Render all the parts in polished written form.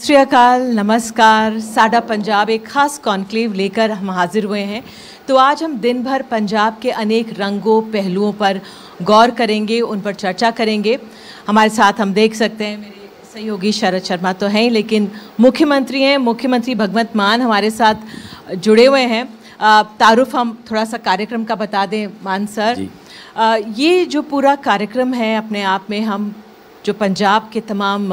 श्री अकाल, नमस्कार। साडा पंजाब एक खास कॉन्क्लेव लेकर हम हाजिर हुए हैं। तो आज हम दिन भर पंजाब के अनेक रंगों पहलुओं पर गौर करेंगे, उन पर चर्चा करेंगे। हमारे साथ हम देख सकते हैं मेरे सहयोगी शरद शर्मा तो हैं, लेकिन मुख्यमंत्री हैं, मुख्यमंत्री भगवंत मान हमारे साथ जुड़े हुए हैं। तारुफ हम थोड़ा सा कार्यक्रम का बता दें मान सर। ये जो पूरा कार्यक्रम है अपने आप में हम जो पंजाब के तमाम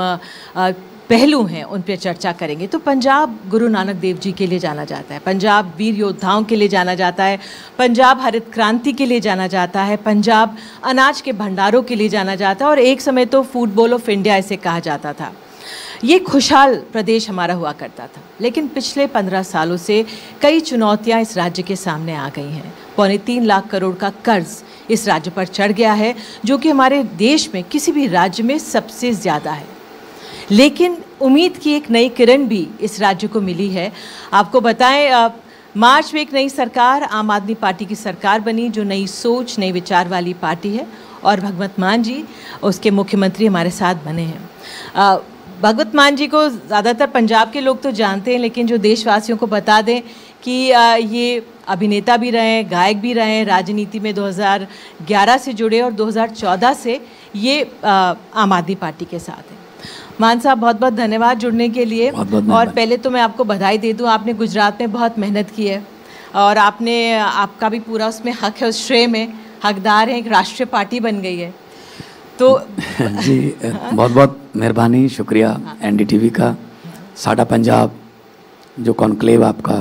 पहलू हैं उन पर चर्चा करेंगे। तो पंजाब गुरु नानक देव जी के लिए जाना जाता है, पंजाब वीर योद्धाओं के लिए जाना जाता है, पंजाब हरित क्रांति के लिए जाना जाता है, पंजाब अनाज के भंडारों के लिए जाना जाता है और एक समय तो फूड बोल ऑफ इंडिया इसे कहा जाता था। ये खुशहाल प्रदेश हमारा हुआ करता था, लेकिन पिछले 15 सालों से कई चुनौतियाँ इस राज्य के सामने आ गई हैं। 3.25 लाख करोड़ का कर्ज इस राज्य पर चढ़ गया है, जो कि हमारे देश में किसी भी राज्य में सबसे ज़्यादा है। लेकिन उम्मीद की एक नई किरण भी इस राज्य को मिली है। आपको बताएं, मार्च में एक नई सरकार, आम आदमी पार्टी की सरकार बनी, जो नई सोच, नई विचार वाली पार्टी है और भगवंत मान जी उसके मुख्यमंत्री हमारे साथ बने हैं। भगवंत मान जी को ज़्यादातर पंजाब के लोग तो जानते हैं, लेकिन जो देशवासियों को बता दें कि ये अभिनेता भी रहे हैं, गायक भी रहे हैं, राजनीति में 2011 से जुड़े और 2014 से ये आम आदमी पार्टी के साथ हैं। मान साहब बहुत बहुत धन्यवाद जुड़ने के लिए। और पहले तो मैं आपको बधाई दे दूं, आपने गुजरात में बहुत मेहनत की है और आपका भी पूरा उसमें हक है, उस श्रेय में हकदार हैं, एक राष्ट्रीय पार्टी बन गई है तो जी बहुत बहुत मेहरबानी, शुक्रिया एनडीटीवी का। साडा पंजाब जो कॉन्क्लेव आपका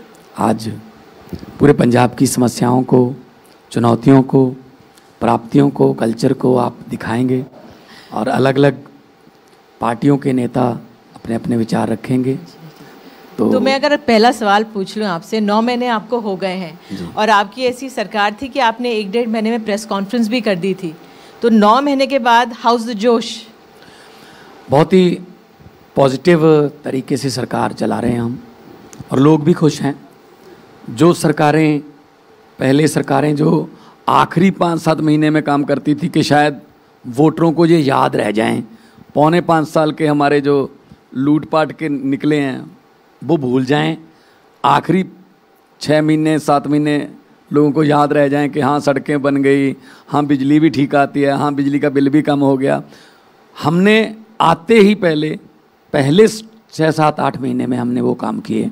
आज पूरे पंजाब की समस्याओं को, चुनौतियों को, प्राप्तियों को, कल्चर को आप दिखाएंगे और अलग अलग पार्टियों के नेता अपने अपने विचार रखेंगे। तो मैं अगर पहला सवाल पूछ लूँ आपसे, 9 महीने आपको हो गए हैं और आपकी ऐसी सरकार थी कि आपने 1-1.5 महीने में प्रेस कॉन्फ्रेंस भी कर दी थी। तो 9 महीने के बाद हाउस द जोश? बहुत ही पॉजिटिव तरीके से सरकार चला रहे हैं हम और लोग भी खुश हैं। जो सरकारें पहले सरकारें जो आखिरी 5-7 महीने में काम करती थी कि शायद वोटरों को ये याद रह जाएं, 4.25 साल के हमारे जो लूटपाट के निकले हैं वो भूल जाएं, आखिरी 6 महीने 7 महीने लोगों को याद रह जाएं कि हाँ सड़कें बन गई, हाँ बिजली भी ठीक आती है, हाँ बिजली का बिल भी कम हो गया। हमने आते ही पहले 6-7-8 महीने में हमने वो काम किए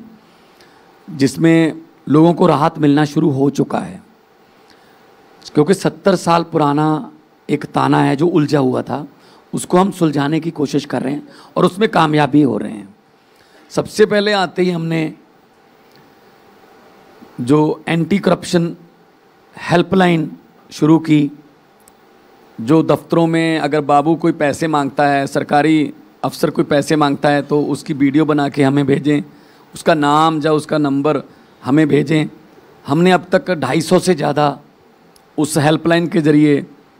जिसमें लोगों को राहत मिलना शुरू हो चुका है। क्योंकि 70 साल पुराना एक ताना है जो उलझा हुआ था, उसको हम सुलझाने की कोशिश कर रहे हैं और उसमें कामयाब भी हो रहे हैं। सबसे पहले आते ही हमने जो एंटी करप्शन हेल्पलाइन शुरू की, जो दफ्तरों में अगर बाबू कोई पैसे मांगता है, सरकारी अफसर कोई पैसे मांगता है तो उसकी वीडियो बना के हमें भेजें, उसका नाम या उसका नंबर हमें भेजें। हमने अब तक 250 से ज़्यादा उस हेल्पलाइन के ज़रिए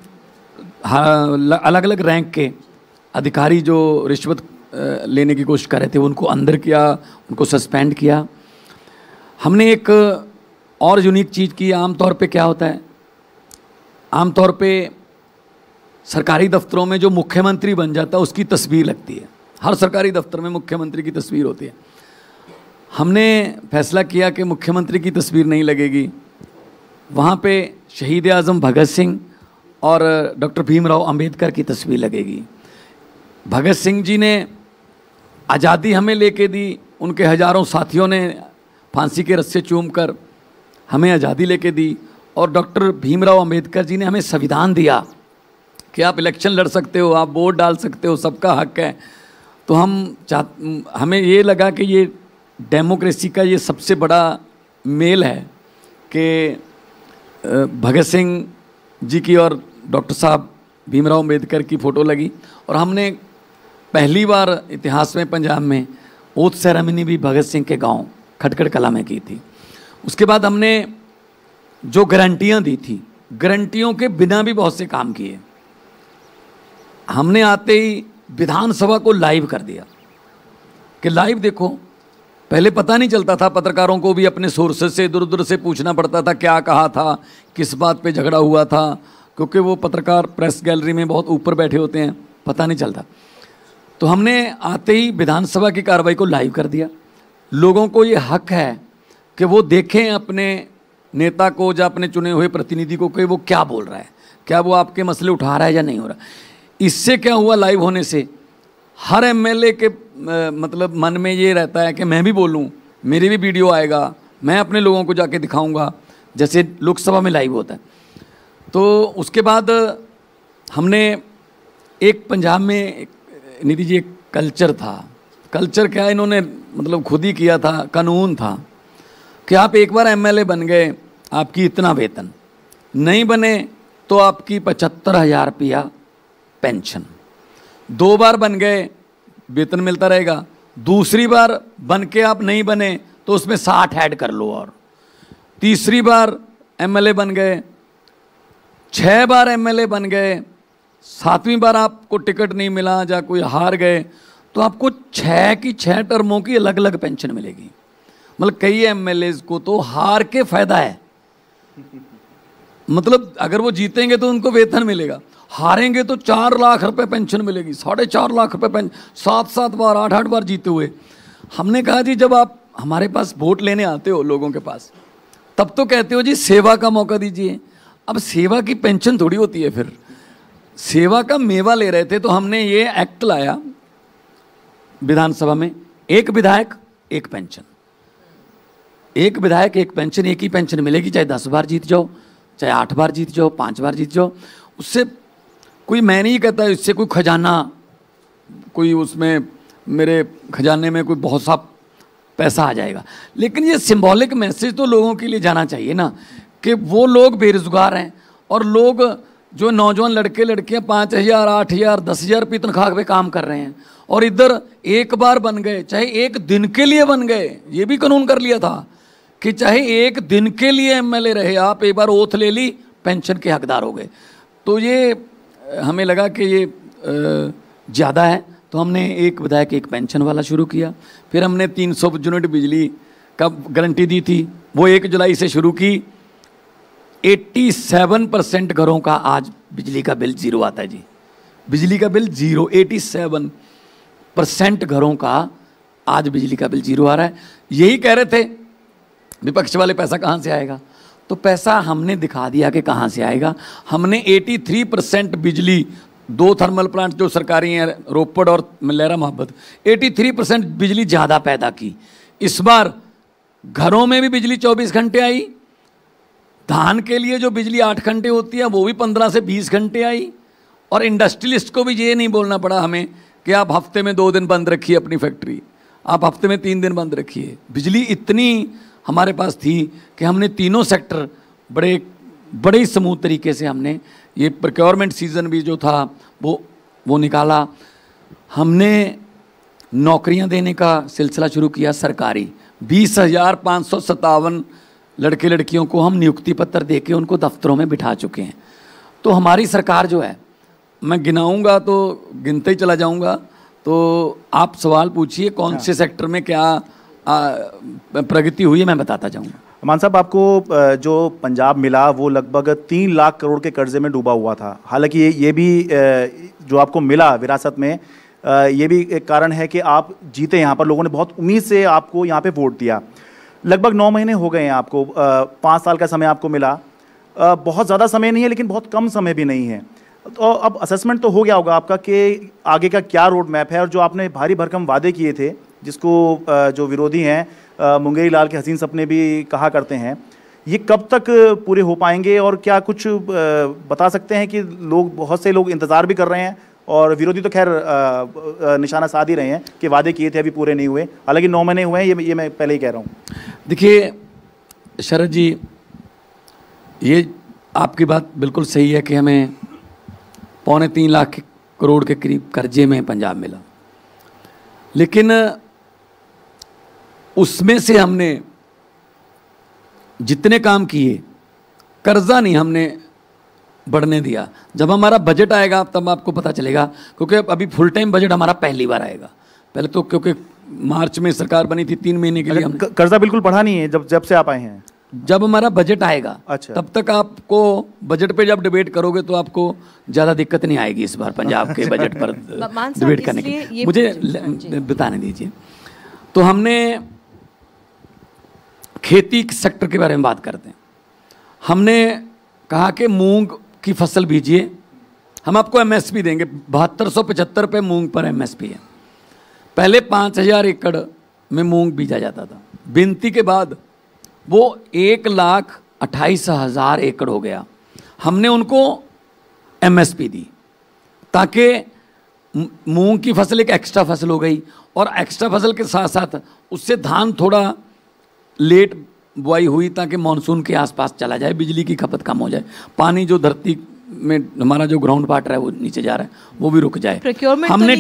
अलग अलग रैंक के अधिकारी जो रिश्वत लेने की कोशिश कर रहे थे उनको अंदर किया, उनको सस्पेंड किया। हमने एक और यूनिक चीज़ की। आमतौर पे क्या होता है, आमतौर पे सरकारी दफ्तरों में जो मुख्यमंत्री बन जाता है उसकी तस्वीर लगती है, हर सरकारी दफ्तर में मुख्यमंत्री की तस्वीर होती है। हमने फैसला किया कि मुख्यमंत्री की तस्वीर नहीं लगेगी, वहाँ पे शहीद आज़म भगत सिंह और डॉक्टर भीमराव अंबेडकर की तस्वीर लगेगी। भगत सिंह जी ने आज़ादी हमें लेके दी, उनके हज़ारों साथियों ने फांसी के रस्से चूमकर हमें आज़ादी लेके दी और डॉक्टर भीमराव अंबेडकर जी ने हमें संविधान दिया कि आप इलेक्शन लड़ सकते हो, आप वोट डाल सकते हो, सबका हक है। तो हमें ये लगा कि ये डेमोक्रेसी का ये सबसे बड़ा मेल है कि भगत सिंह जी की और डॉक्टर साहब भीमराव अंबेडकर की फ़ोटो लगी। और हमने पहली बार इतिहास में पंजाब में ओथ सेरेमनी भी भगत सिंह के गांव खटखड़ कला में की थी। उसके बाद हमने जो गारंटियां दी थी, गारंटियों के बिना भी बहुत से काम किए। हमने आते ही विधानसभा को लाइव कर दिया कि लाइव देखो। पहले पता नहीं चलता था, पत्रकारों को भी अपने सोर्सेज से इधर उधर से पूछना पड़ता था क्या कहा था, किस बात पे झगड़ा हुआ था, क्योंकि वो पत्रकार प्रेस गैलरी में बहुत ऊपर बैठे होते हैं, पता नहीं चलता। तो हमने आते ही विधानसभा की कार्रवाई को लाइव कर दिया। लोगों को ये हक है कि वो देखें अपने नेता को या अपने चुने हुए प्रतिनिधि को कि वो क्या बोल रहा है, क्या वो आपके मसले उठा रहा है या नहीं हो रहा। इससे क्या हुआ, लाइव होने से हर एमएलए के मतलब मन में ये रहता है कि मैं भी बोलूं, मेरी भी वीडियो आएगा, मैं अपने लोगों को जाके दिखाऊंगा, जैसे लोकसभा में लाइव होता है। तो उसके बाद हमने एक पंजाब में निधि जी एक कल्चर था, कल्चर क्या इन्होंने मतलब खुद ही किया था, कानून था कि आप एक बार एमएलए बन गए आपकी इतना वेतन, नहीं बने तो आपकी 75,000 रुपया पेंशन, 2 बार बन गए वेतन मिलता रहेगा, दूसरी बार बन के आप नहीं बने तो उसमें 60 ऐड कर लो, और तीसरी बार एमएलए बन गए, 6 बार एमएलए बन गए, 7वीं बार आपको टिकट नहीं मिला या कोई हार गए तो आपको 6 की 6 टर्मों की अलग अलग पेंशन मिलेगी। मतलब कई एमएलए को तो हार के फायदा है, मतलब अगर वो जीतेंगे तो उनको वेतन मिलेगा, हारेंगे तो 4 लाख रुपए पेंशन मिलेगी, 4.5 लाख रुपए पेंशन, 7-7 बार 8-8 बार जीते हुए। हमने कहा जी जब आप हमारे पास वोट लेने आते हो लोगों के पास, तब तो कहते हो जी सेवा का मौका दीजिए, अब सेवा की पेंशन थोड़ी होती है, फिर सेवा का मेवा ले रहे थे। तो हमने ये एक्ट लाया विधानसभा में, एक विधायक एक पेंशन, एक विधायक एक पेंशन, एक ही पेंशन मिलेगी, चाहे 10 बार जीत जाओ, चाहे 8 बार जीत जाओ, 5 बार जीत जाओ। उससे कोई, मैं नहीं कहता इससे कोई खजाना, कोई उसमें मेरे खजाने में कोई बहुत सा पैसा आ जाएगा, लेकिन ये सिंबॉलिक मैसेज तो लोगों के लिए जाना चाहिए ना कि वो लोग बेरोजगार हैं और लोग जो नौजवान लड़के लड़कियां 5,000, 8,000, 10,000 रुपये तनख्वाह पे काम कर रहे हैं और इधर एक बार बन गए, चाहे एक दिन के लिए बन गए, ये भी कानून कर लिया था कि चाहे एक दिन के लिए एमएलए रहे आप, एक बार ओथ ले ली, पेंशन के हकदार हो गए। तो ये हमें लगा कि ये ज़्यादा है, तो हमने एक विधायक एक पेंशन वाला शुरू किया। फिर हमने 300 यूनिट बिजली का गारंटी दी थी, वो 1 जुलाई से शुरू की। 87% घरों का आज बिजली का बिल जीरो आता है जी, बिजली का बिल जीरो, 87% घरों का आज बिजली का बिल जीरो आ रहा है। यही कह रहे थे विपक्ष वाले पैसा कहाँ से आएगा, तो पैसा हमने दिखा दिया कि कहाँ से आएगा। हमने 83% बिजली, 2 थर्मल प्लांट जो सरकारी हैं रोपड़ और लहरा मोहब्बत, 83% बिजली ज़्यादा पैदा की। इस बार घरों में भी बिजली 24 घंटे आई, धान के लिए जो बिजली 8 घंटे होती है वो भी 15 से 20 घंटे आई, और इंडस्ट्रियलिस्ट को भी ये नहीं बोलना पड़ा हमें कि आप हफ्ते में 2 दिन बंद रखिए अपनी फैक्ट्री, आप हफ्ते में 3 दिन बंद रखिए। बिजली इतनी हमारे पास थी कि हमने तीनों सेक्टर बड़े ही स्मूथ तरीके से हमने ये प्रोक्योरमेंट सीजन भी जो था वो निकाला। हमने नौकरियां देने का सिलसिला शुरू किया सरकारी, 20,557 लड़के लड़कियों को हम नियुक्ति पत्र देके उनको दफ्तरों में बिठा चुके हैं। तो हमारी सरकार जो है, मैं गिनाऊंगा तो गिनते ही चला जाऊंगा, तो आप सवाल पूछिए कौन से सेक्टर में क्या प्रगति हुई है, मैं बताता जाऊंगा। मान साहब, आपको जो पंजाब मिला वो लगभग 3 लाख करोड़ के कर्जे में डूबा हुआ था। हालांकि ये भी जो आपको मिला विरासत में, ये भी एक कारण है कि आप जीते यहाँ पर, लोगों ने बहुत उम्मीद से आपको यहाँ पे वोट दिया। लगभग 9 महीने हो गए हैं आपको, 5 साल का समय आपको मिला। बहुत ज़्यादा समय नहीं है लेकिन बहुत कम समय भी नहीं है। तो अब असेसमेंट तो हो गया होगा आपका कि आगे का क्या रोड मैप है, और जो आपने भारी भरकम वादे किए थे जिसको जो विरोधी हैं मुंगेरी लाल के हसीन सपने भी कहा करते हैं, ये कब तक पूरे हो पाएंगे? और क्या कुछ बता सकते हैं कि बहुत से लोग इंतज़ार भी कर रहे हैं और विरोधी तो खैर निशाना साध ही रहे हैं कि वादे किए थे अभी पूरे नहीं हुए, हालांकि 9 महीने हुए हैं, ये मैं पहले ही कह रहा हूँ। देखिए शरद जी, ये आपकी बात बिल्कुल सही है कि हमें 2.25 लाख करोड़ के करीब कर्जे में पंजाब मिला, लेकिन उसमें से हमने जितने काम किए, कर्जा नहीं हमने बढ़ने दिया। जब हमारा बजट आएगा तब आपको पता चलेगा, क्योंकि अभी फुल टाइम बजट हमारा पहली बार आएगा। पहले तो क्योंकि मार्च में सरकार बनी थी 3 महीने के लिए, कर्जा बिल्कुल बढ़ा नहीं है जब से आप आए हैं। जब हमारा बजट आएगा अच्छा। तब तक आपको बजट पे जब डिबेट करोगे तो आपको ज़्यादा दिक्कत नहीं आएगी इस बार पंजाब के बजट पर डिबेट करने की। मुझे बताने दीजिए। तो हमने खेती सेक्टर के बारे में बात करते हैं। हमने कहा कि मूंग की फसल बीजिए, हम आपको एमएसपी देंगे। 7275 रुपये मूंग पर एमएसपी है। पहले 5000 एकड़ में मूंग बीजा जाता था, बिनती के बाद वो 1,28,000 एकड़ हो गया। हमने उनको एमएसपी दी ताकि मूंग की फसल एक एक्स्ट्रा फसल हो गई, और एक्स्ट्रा फसल के साथ साथ उससे धान थोड़ा लेट बुआई हुई ताकि मानसून के आसपास चला जाए, बिजली की खपत कम हो जाए, पानी जो धरती में हमारा जो ग्राउंड वाटर है वो नीचे जा रहा है वो भी रुक जाए। हमने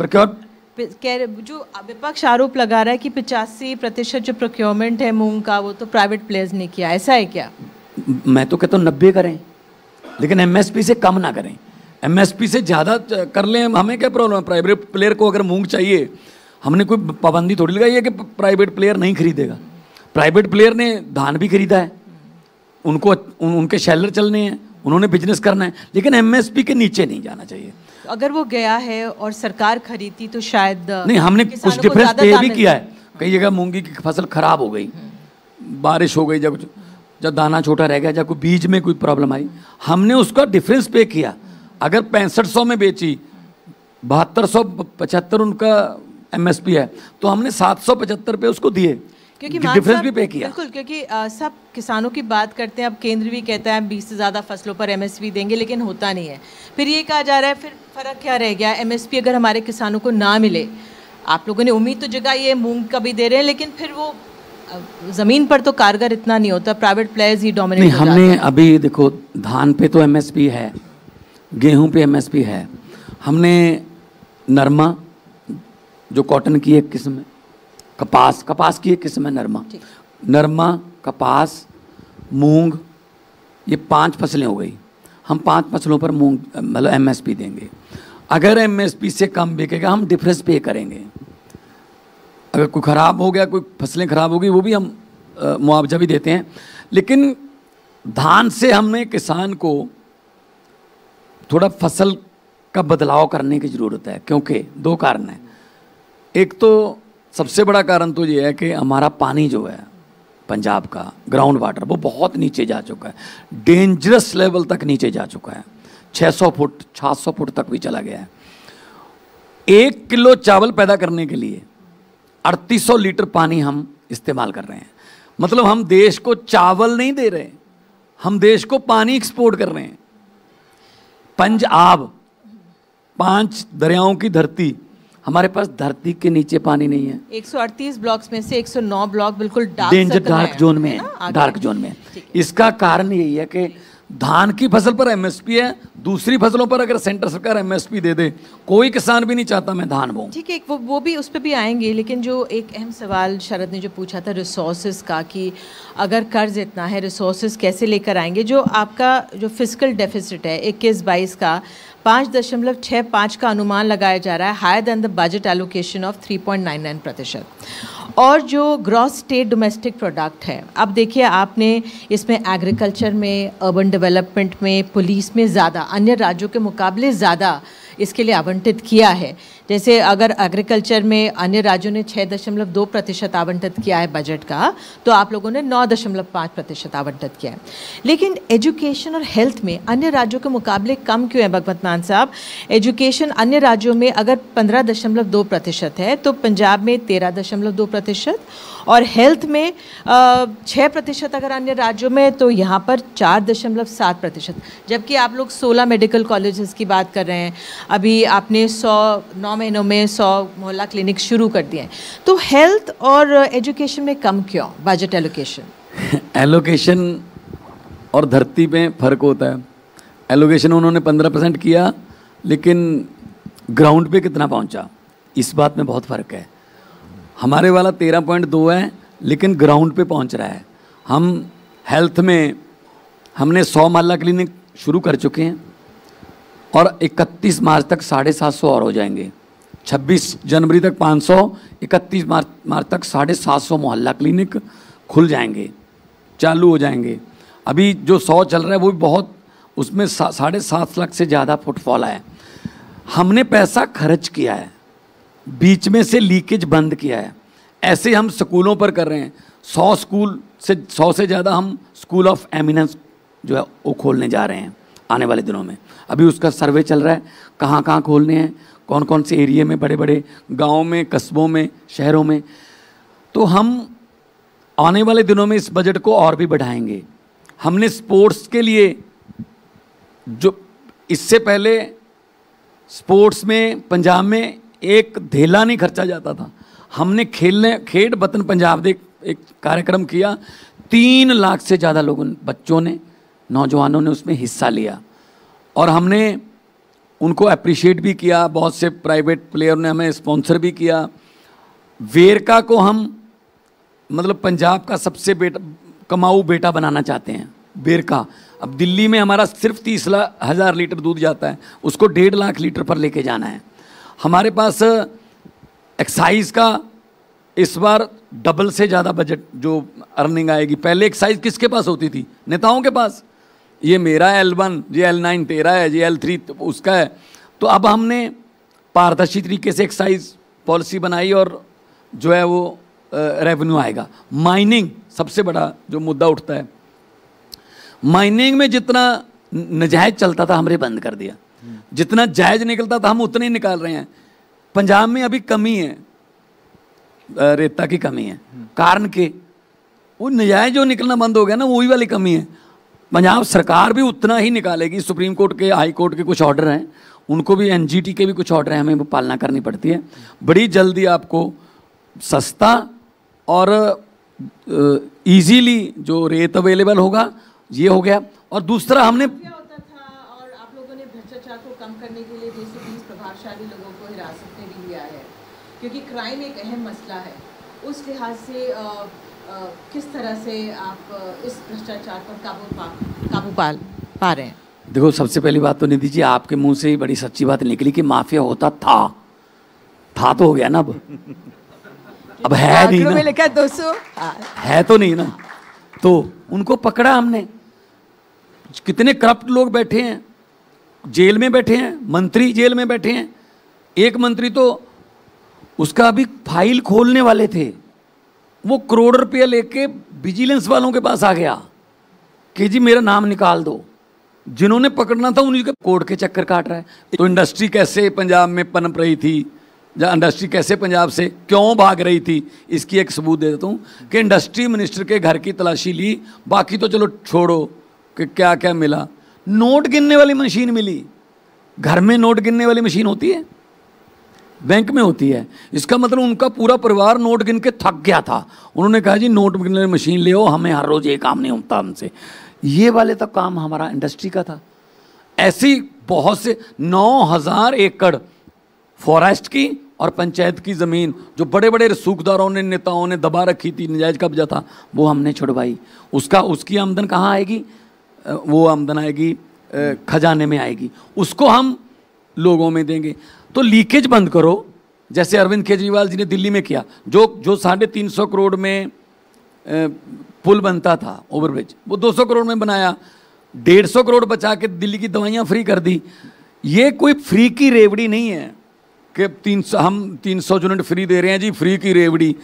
जो विपक्ष आरोप लगा रहा है कि 85% जो प्रोक्योरमेंट है मूंग का वो तो प्राइवेट प्लेयर्स ने किया, ऐसा है क्या? मैं तो कहता हूँ 90 करें, लेकिन एमएसपी से कम ना करें। एमएसपी से ज़्यादा कर लें, हमें क्या प्रॉब्लम है? प्राइवेट प्लेयर को अगर मूंग चाहिए, हमने कोई पाबंदी थोड़ी लगाई है कि प्राइवेट प्लेयर नहीं खरीदेगा। प्राइवेट प्लेयर ने धान भी खरीदा है, उनको उनके शेलर चलने हैं, उन्होंने बिजनेस करना है, लेकिन एमएसपी के नीचे नहीं जाना चाहिए। अगर वो गया है और सरकार खरीदती तो शायद नहीं, हमने कुछ डिफरेंस पे भी किया है। कई जगह मूंगी की फसल खराब हो गई, बारिश हो गई, जब दाना छोटा रह गया, जब कोई बीज में कोई प्रॉब्लम आई, हमने उसका डिफरेंस पे किया। अगर 6500 में बेची, 7275 उनका एमएसपी है, तो हमने 775 पे उसको दिए, क्योंकि डिफरेंस भी पे किया। बिल्कुल, क्योंकि सब किसानों की बात करते हैं। अब केंद्र भी कहता है 20 से ज़्यादा फसलों पर एमएसपी देंगे, लेकिन होता नहीं है। फिर ये कहा जा रहा है, फिर फ़र्क क्या रह गया? एमएसपी अगर हमारे किसानों को ना मिले, आप लोगों ने उम्मीद तो जगाई है, मूंग का भी दे रहे हैं, लेकिन फिर वो ज़मीन पर तो कारगर इतना नहीं होता, प्राइवेट प्लेयर्स ही डोमिनेट। नहीं, हमने अभी देखो धान पे तो एमएसपी है, गेहूँ पे एमएसपी है। हमने नरमा जो कॉटन की एक किस्म है, कपास की एक किस्म है नरमा, कपास, मूंग, ये 5 फसलें हो गई। हम 5 फसलों पर मूंग मतलब एमएसपी देंगे। अगर एमएसपी से कम बिकेगा हम डिफरेंस पे करेंगे। अगर कोई ख़राब हो गया, कोई फसलें ख़राब हो गई, वो भी हम मुआवजा भी देते हैं। लेकिन धान से हमने किसान को थोड़ा फसल का बदलाव करने की ज़रूरत है, क्योंकि 2 कारण हैं। एक तो सबसे बड़ा कारण तो ये है कि हमारा पानी जो है पंजाब का ग्राउंड वाटर वो बहुत नीचे जा चुका है, डेंजरस लेवल तक नीचे जा चुका है, 600 फुट 700 फुट तक भी चला गया है। 1 किलो चावल पैदा करने के लिए 3800 लीटर पानी हम इस्तेमाल कर रहे हैं। मतलब हम देश को चावल नहीं दे रहे, हम देश को पानी एक्सपोर्ट कर रहे हैं। पंजाब 5 दरियाओं की धरती, हमारे पास धरती के नीचे पानी नहीं है। 138 ब्लॉक्स में से 109 ब्लॉक बिल्कुल डार्क जोन में है, डार्क जोन में। इसका कारण यही है कि धान की फसल पर एमएसपी है, दूसरी फसलों पर अगर सेंटर सरकार एमएसपी दे दे, कोई किसान भी नहीं चाहता मैं धान बोऊं। ठीक है, वो भी उस पर भी आएंगे, लेकिन जो एक अहम सवाल शरद ने जो पूछा था रिसोर्सेज का, कि अगर कर्ज इतना है, रिसोर्सेज कैसे लेकर आएंगे? जो आपका जो फिस्कल डेफिसिट है 21-22 का 5.65 का अनुमान लगाया जा रहा है, higher than the budget allocation of 3.99%। और जो ग्रॉस स्टेट डोमेस्टिक प्रोडक्ट है, अब देखिए आपने इसमें एग्रीकल्चर में, अर्बन डेवलपमेंट में, पुलिस में ज़्यादा, अन्य राज्यों के मुकाबले ज़्यादा इसके लिए आवंटित किया है। जैसे अगर एग्रीकल्चर में अन्य राज्यों ने 6.2% आवंटित किया है बजट का, तो आप लोगों ने 9.5% आवंटित किया है। लेकिन एजुकेशन और हेल्थ में अन्य राज्यों के मुकाबले कम क्यों है भगवत मान साहब? एजुकेशन अन्य राज्यों में अगर 15.2% है, तो पंजाब में 13.2%, और हेल्थ में 6% अगर अन्य राज्यों में, तो यहाँ पर 4.7%। जबकि आप लोग 16 मेडिकल कॉलेजेस की बात कर रहे हैं। अभी आपने 9 महीनों में 100 मोहल्ला क्लिनिक शुरू कर दिए हैं। तो हेल्थ और एजुकेशन में कम क्यों बजट एलोकेशन? एलोकेशन और धरती में फ़र्क होता है। एलोकेशन उन्होंने 15% किया, लेकिन ग्राउंड पे कितना पहुंचा, इस बात में बहुत फ़र्क है। हमारे वाला 13.2 है, लेकिन ग्राउंड पे पहुंच रहा है। हम हेल्थ में हमने 100 मोहल्ला क्लिनिक शुरू कर चुके हैं, और 31 मार्च तक 750 और हो जाएंगे। 26 जनवरी तक 500, 31 मार्च तक 750 मोहल्ला क्लिनिक खुल जाएंगे। चालू हो जाएंगे। अभी जो 100 चल रहा है वो भी बहुत, उसमें 7.5 लाख से ज़्यादा फुटफॉल है। हमने पैसा खर्च किया है, बीच में से लीकेज बंद किया है। ऐसे हम स्कूलों पर कर रहे हैं। 100 से ज़्यादा हम स्कूल ऑफ एमिनेंस जो है वो खोलने जा रहे हैं आने वाले दिनों में। अभी उसका सर्वे चल रहा है, कहाँ कहाँ खोलने हैं, कौन कौन से एरिया में, बड़े बड़े गाँव में, कस्बों में, शहरों में। तो हम आने वाले दिनों में इस बजट को और भी बढ़ाएंगे। हमने स्पोर्ट्स के लिए, जो इससे पहले स्पोर्ट्स में पंजाब में एक धेला नहीं खर्चा जाता था, हमने खेड वतन पंजाब दे एक कार्यक्रम किया। 3 लाख से ज़्यादा लोगों, बच्चों ने, नौजवानों ने उसमें हिस्सा लिया और हमने उनको अप्रिशिएट भी किया। बहुत से प्राइवेट प्लेयर ने हमें स्पॉन्सर भी किया। वेरका को हम मतलब पंजाब का सबसे कमाऊ बेटा बनाना चाहते हैं। वेरका, अब दिल्ली में हमारा सिर्फ 30,000 लीटर दूध जाता है, उसको 1.5 लाख लीटर पर लेके जाना है। हमारे पास एक्साइज का इस बार डबल से ज़्यादा बजट जो अर्निंग आएगी। पहले एक्साइज किसके पास होती थी? नेताओं के पास। ये मेरा L1, ये L9 तेरा है, ये L3 उसका है। तो अब हमने पारदर्शी तरीके से एक्साइज पॉलिसी बनाई और जो है वो रेवेन्यू आएगा। माइनिंग सबसे बड़ा जो मुद्दा उठता है, माइनिंग में जितना नजायज चलता था हमने बंद कर दिया, जितना जायज निकलता था हम उतने ही निकाल रहे हैं। पंजाब में अभी कमी है, रेता की कमी है। कारण के वो नजायज जो निकलना बंद हो गया ना, वही वाली कमी है। पंजाब सरकार भी उतना ही निकालेगी। सुप्रीम कोर्ट के, हाई कोर्ट के कुछ ऑर्डर हैं, उनको भी, NGT के भी कुछ ऑर्डर हैं, हमें वो पालना करनी पड़ती है। बड़ी जल्दी आपको सस्ता और इजीली जो रेत अवेलेबल होगा, ये हो गया। और दूसरा हमने क्या होता था, और आप लोगों ने भ्रष्टाचार को कम करने के लिए 220 प्रभावशाली लोगों को हिरासत में भी लिया है, क्योंकि क्राइम एक अहम मसला है। उस लिहाज से किस तरह से आप इस भ्रष्टाचार पर काबू पा रहे हैं? देखो, सबसे पहली बात तो निधि जी, आपके मुंह से ही बड़ी सच्ची बात निकली कि माफिया होता था तो हो गया ना, अब है नहीं ना, लिखा 200 है तो नहीं ना। तो उनको पकड़ा हमने। कितने करप्ट लोग बैठे हैं, जेल में बैठे हैं, मंत्री जेल में बैठे हैं। एक मंत्री तो उसका अभी फाइल खोलने वाले थे, वो करोड़ रुपया लेके विजिलेंस वालों के पास आ गया कि जी मेरा नाम निकाल दो। जिन्होंने पकड़ना था उन्हीं के कोर्ट के चक्कर काट रहा है। तो इंडस्ट्री कैसे पंजाब में पनप रही थी, या इंडस्ट्री कैसे पंजाब से क्यों भाग रही थी, इसकी एक सबूत दे देता हूँ कि इंडस्ट्री मिनिस्टर के घर की तलाशी ली। बाकी तो चलो छोड़ो कि क्या क्या मिला। नोट गिनने वाली मशीन मिली। घर में नोट गिनने वाली मशीन होती है, बैंक में होती है। इसका मतलब उनका पूरा परिवार नोट गिन के थक गया था। उन्होंने कहा जी नोट गिनने वाली मशीन ले आओ, हमें हर रोज ये काम नहीं होता हमसे। ये वाले तो काम हमारा इंडस्ट्री का था। ऐसी बहुत से 9,000 एकड़ फॉरेस्ट की और पंचायत की ज़मीन जो बड़े बड़े रसूखदारों ने, नेताओं ने दबा रखी थी, नजायज कब्जा था, वो हमने छुड़वाई। उसकी आमदन कहाँ आएगी? वो आमदन आएगी खजाने में आएगी, उसको हम लोगों में देंगे। तो लीकेज बंद करो, जैसे अरविंद केजरीवाल जी ने दिल्ली में किया। जो 350 करोड़ में पुल बनता था, ओवरब्रिज, वो 200 करोड़ में बनाया। 150 करोड़ बचा के दिल्ली की दवाइयाँ फ्री कर दी। ये कोई फ्री की रेवड़ी नहीं है कि 300 यूनिट फ्री दे रहे हैं जी, फ्री की रेवड़ी।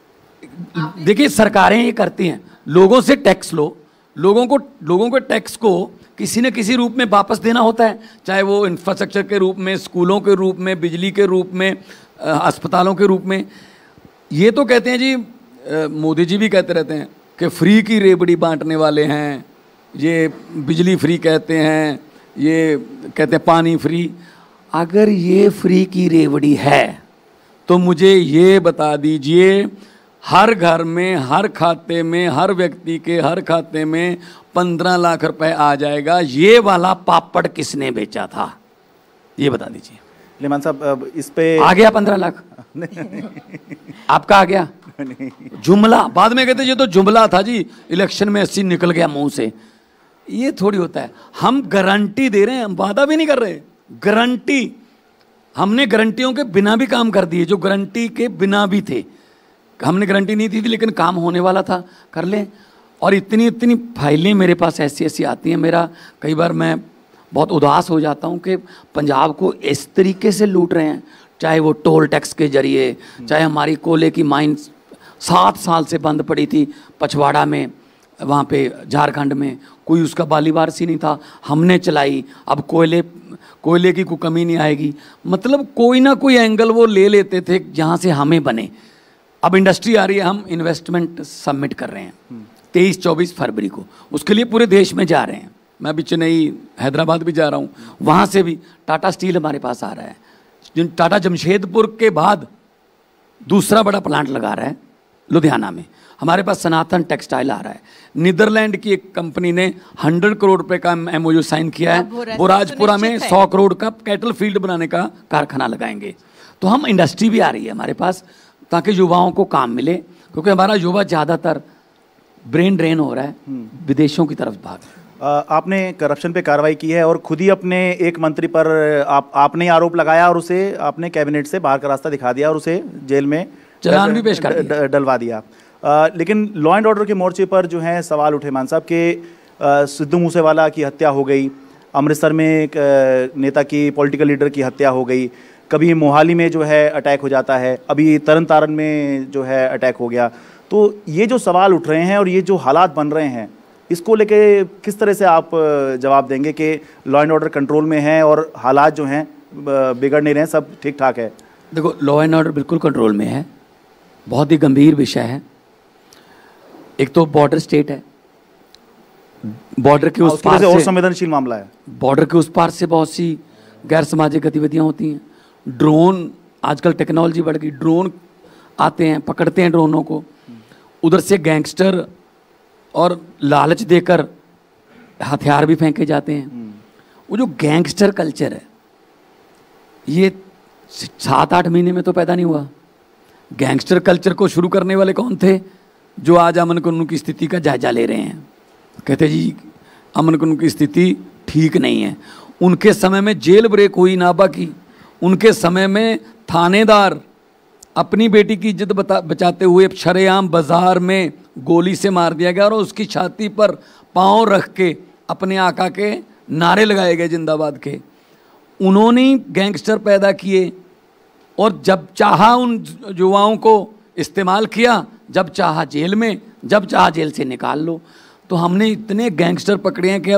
देखिए सरकारें ये करती हैं, लोगों से टैक्स लो, लोगों के टैक्स को किसी न किसी रूप में वापस देना होता है, चाहे वो इंफ्रास्ट्रक्चर के रूप में, स्कूलों के रूप में, बिजली के रूप में, अस्पतालों के रूप में। ये तो कहते हैं जी, मोदी जी भी कहते रहते हैं कि फ्री की रेवड़ी बांटने वाले हैं, ये बिजली फ्री कहते हैं, ये कहते हैं पानी फ्री। अगर ये फ्री की रेवड़ी है तो मुझे ये बता दीजिए, हर घर में, हर खाते में, हर व्यक्ति के हर खाते में 15 लाख रुपए आ जाएगा। ये वाला पापड़ किसने बेचा था, ये बता दीजिए। लेमान साहब, इस पे आ गया 15 लाख आपका आ गया जुमला। बाद में कहते ये तो जुमला था जी, इलेक्शन में 80 निकल गया मुंह से। ये थोड़ी होता है। हम गारंटी दे रहे हैं, हम वादा भी नहीं कर रहे, गारंटी। हमने गारंटियों के बिना भी काम कर दिए, जो गारंटी के बिना भी थे। हमने गारंटी नहीं दी थी लेकिन काम होने वाला था, कर लें। और इतनी इतनी फाइलें मेरे पास ऐसी ऐसी आती हैं, मेरा कई बार मैं बहुत उदास हो जाता हूँ कि पंजाब को इस तरीके से लूट रहे हैं, चाहे वो टोल टैक्स के जरिए, चाहे हमारी कोयले की माइन 7 साल से बंद पड़ी थी पछवाड़ा में, वहाँ पे झारखंड में कोई उसका बालीवारसी नहीं था, हमने चलाई। अब कोयले की कोई कमी नहीं आएगी। मतलब कोई ना कोई एंगल वो ले लेते थे जहाँ से हमें बने। अब इंडस्ट्री आ रही है, हम इन्वेस्टमेंट सबमिट कर रहे हैं 23-24 फरवरी को, उसके लिए पूरे देश में जा रहे हैं। मैं अभी चेन्नई, हैदराबाद भी जा रहा हूँ, वहाँ से भी टाटा स्टील हमारे पास आ रहा है। टाटा जमशेदपुर के बाद दूसरा बड़ा प्लांट लगा रहा है लुधियाना में। हमारे पास सनातन टेक्सटाइल आ रहा है। नीदरलैंड की एक कंपनी ने 100 करोड़ रुपए का MOU साइन किया है, वो राजपुरा में 100 करोड़ का कैटल फील्ड बनाने का कारखाना लगाएंगे। तो हम इंडस्ट्री भी आ रही है हमारे पास, ताकि युवाओं को काम मिले, क्योंकि हमारा युवा ज़्यादातर ब्रेन ड्रेन हो रहा है, विदेशों की तरफ भाग। आपने करप्शन पे कार्रवाई की है और खुद ही अपने एक मंत्री पर आपने आरोप लगाया और उसे आपने कैबिनेट से बाहर का रास्ता दिखा दिया और उसे जेल में चालान भी पेश कर दिया, डलवा दिया। लेकिन लॉ एंड ऑर्डर के मोर्चे पर जो है सवाल उठे मान साहब के सिद्धू मूसेवाला की हत्या हो गई, अमृतसर में एक नेता की पॉलिटिकल लीडर की हत्या हो गई, कभी मोहाली में जो है अटैक हो जाता है, अभी तरन तारण में जो है अटैक हो गया। तो ये जो सवाल उठ रहे हैं और ये जो हालात बन रहे हैं, इसको लेके किस तरह से आप जवाब देंगे कि लॉ एंड ऑर्डर कंट्रोल में है और हालात जो हैं बिगड़ नहीं रहे हैं, सब ठीक ठाक है? देखो, लॉ एंड ऑर्डर बिल्कुल कंट्रोल में है। बहुत ही गंभीर विषय है। एक तो बॉर्डर स्टेट है, बॉर्डर के उस पार से और संवेदनशील मामला है। बॉर्डर के उस पार से बहुत सी गैर सामाजिक गतिविधियां होती हैं। ड्रोन, आजकल टेक्नोलॉजी बढ़ गई, ड्रोन आते हैं, पकड़ते हैं ड्रोनों को, उधर से गैंगस्टर और लालच देकर हथियार भी फेंके जाते हैं। वो जो गैंगस्टर कल्चर है, ये 7-8 महीने में तो पैदा नहीं हुआ। गैंगस्टर कल्चर को शुरू करने वाले कौन थे? जो आज अमन कानून की स्थिति का जायजा ले रहे हैं, कहते जी अमन कानून की स्थिति ठीक नहीं है। उनके समय में जेल ब्रेक हुई नाबा की, उनके समय में थानेदार अपनी बेटी की इज्जत बचाते हुए शरेआम बाजार में गोली से मार दिया गया और उसकी छाती पर पांव रख के अपने आका के नारे लगाए गए जिंदाबाद के। उन्होंने गैंगस्टर पैदा किए और जब चाहा उन युवाओं को इस्तेमाल किया, जब चाहा जेल में, जब चाहा जेल से निकाल लो। तो हमने इतने गैंगस्टर पकड़े हैं कि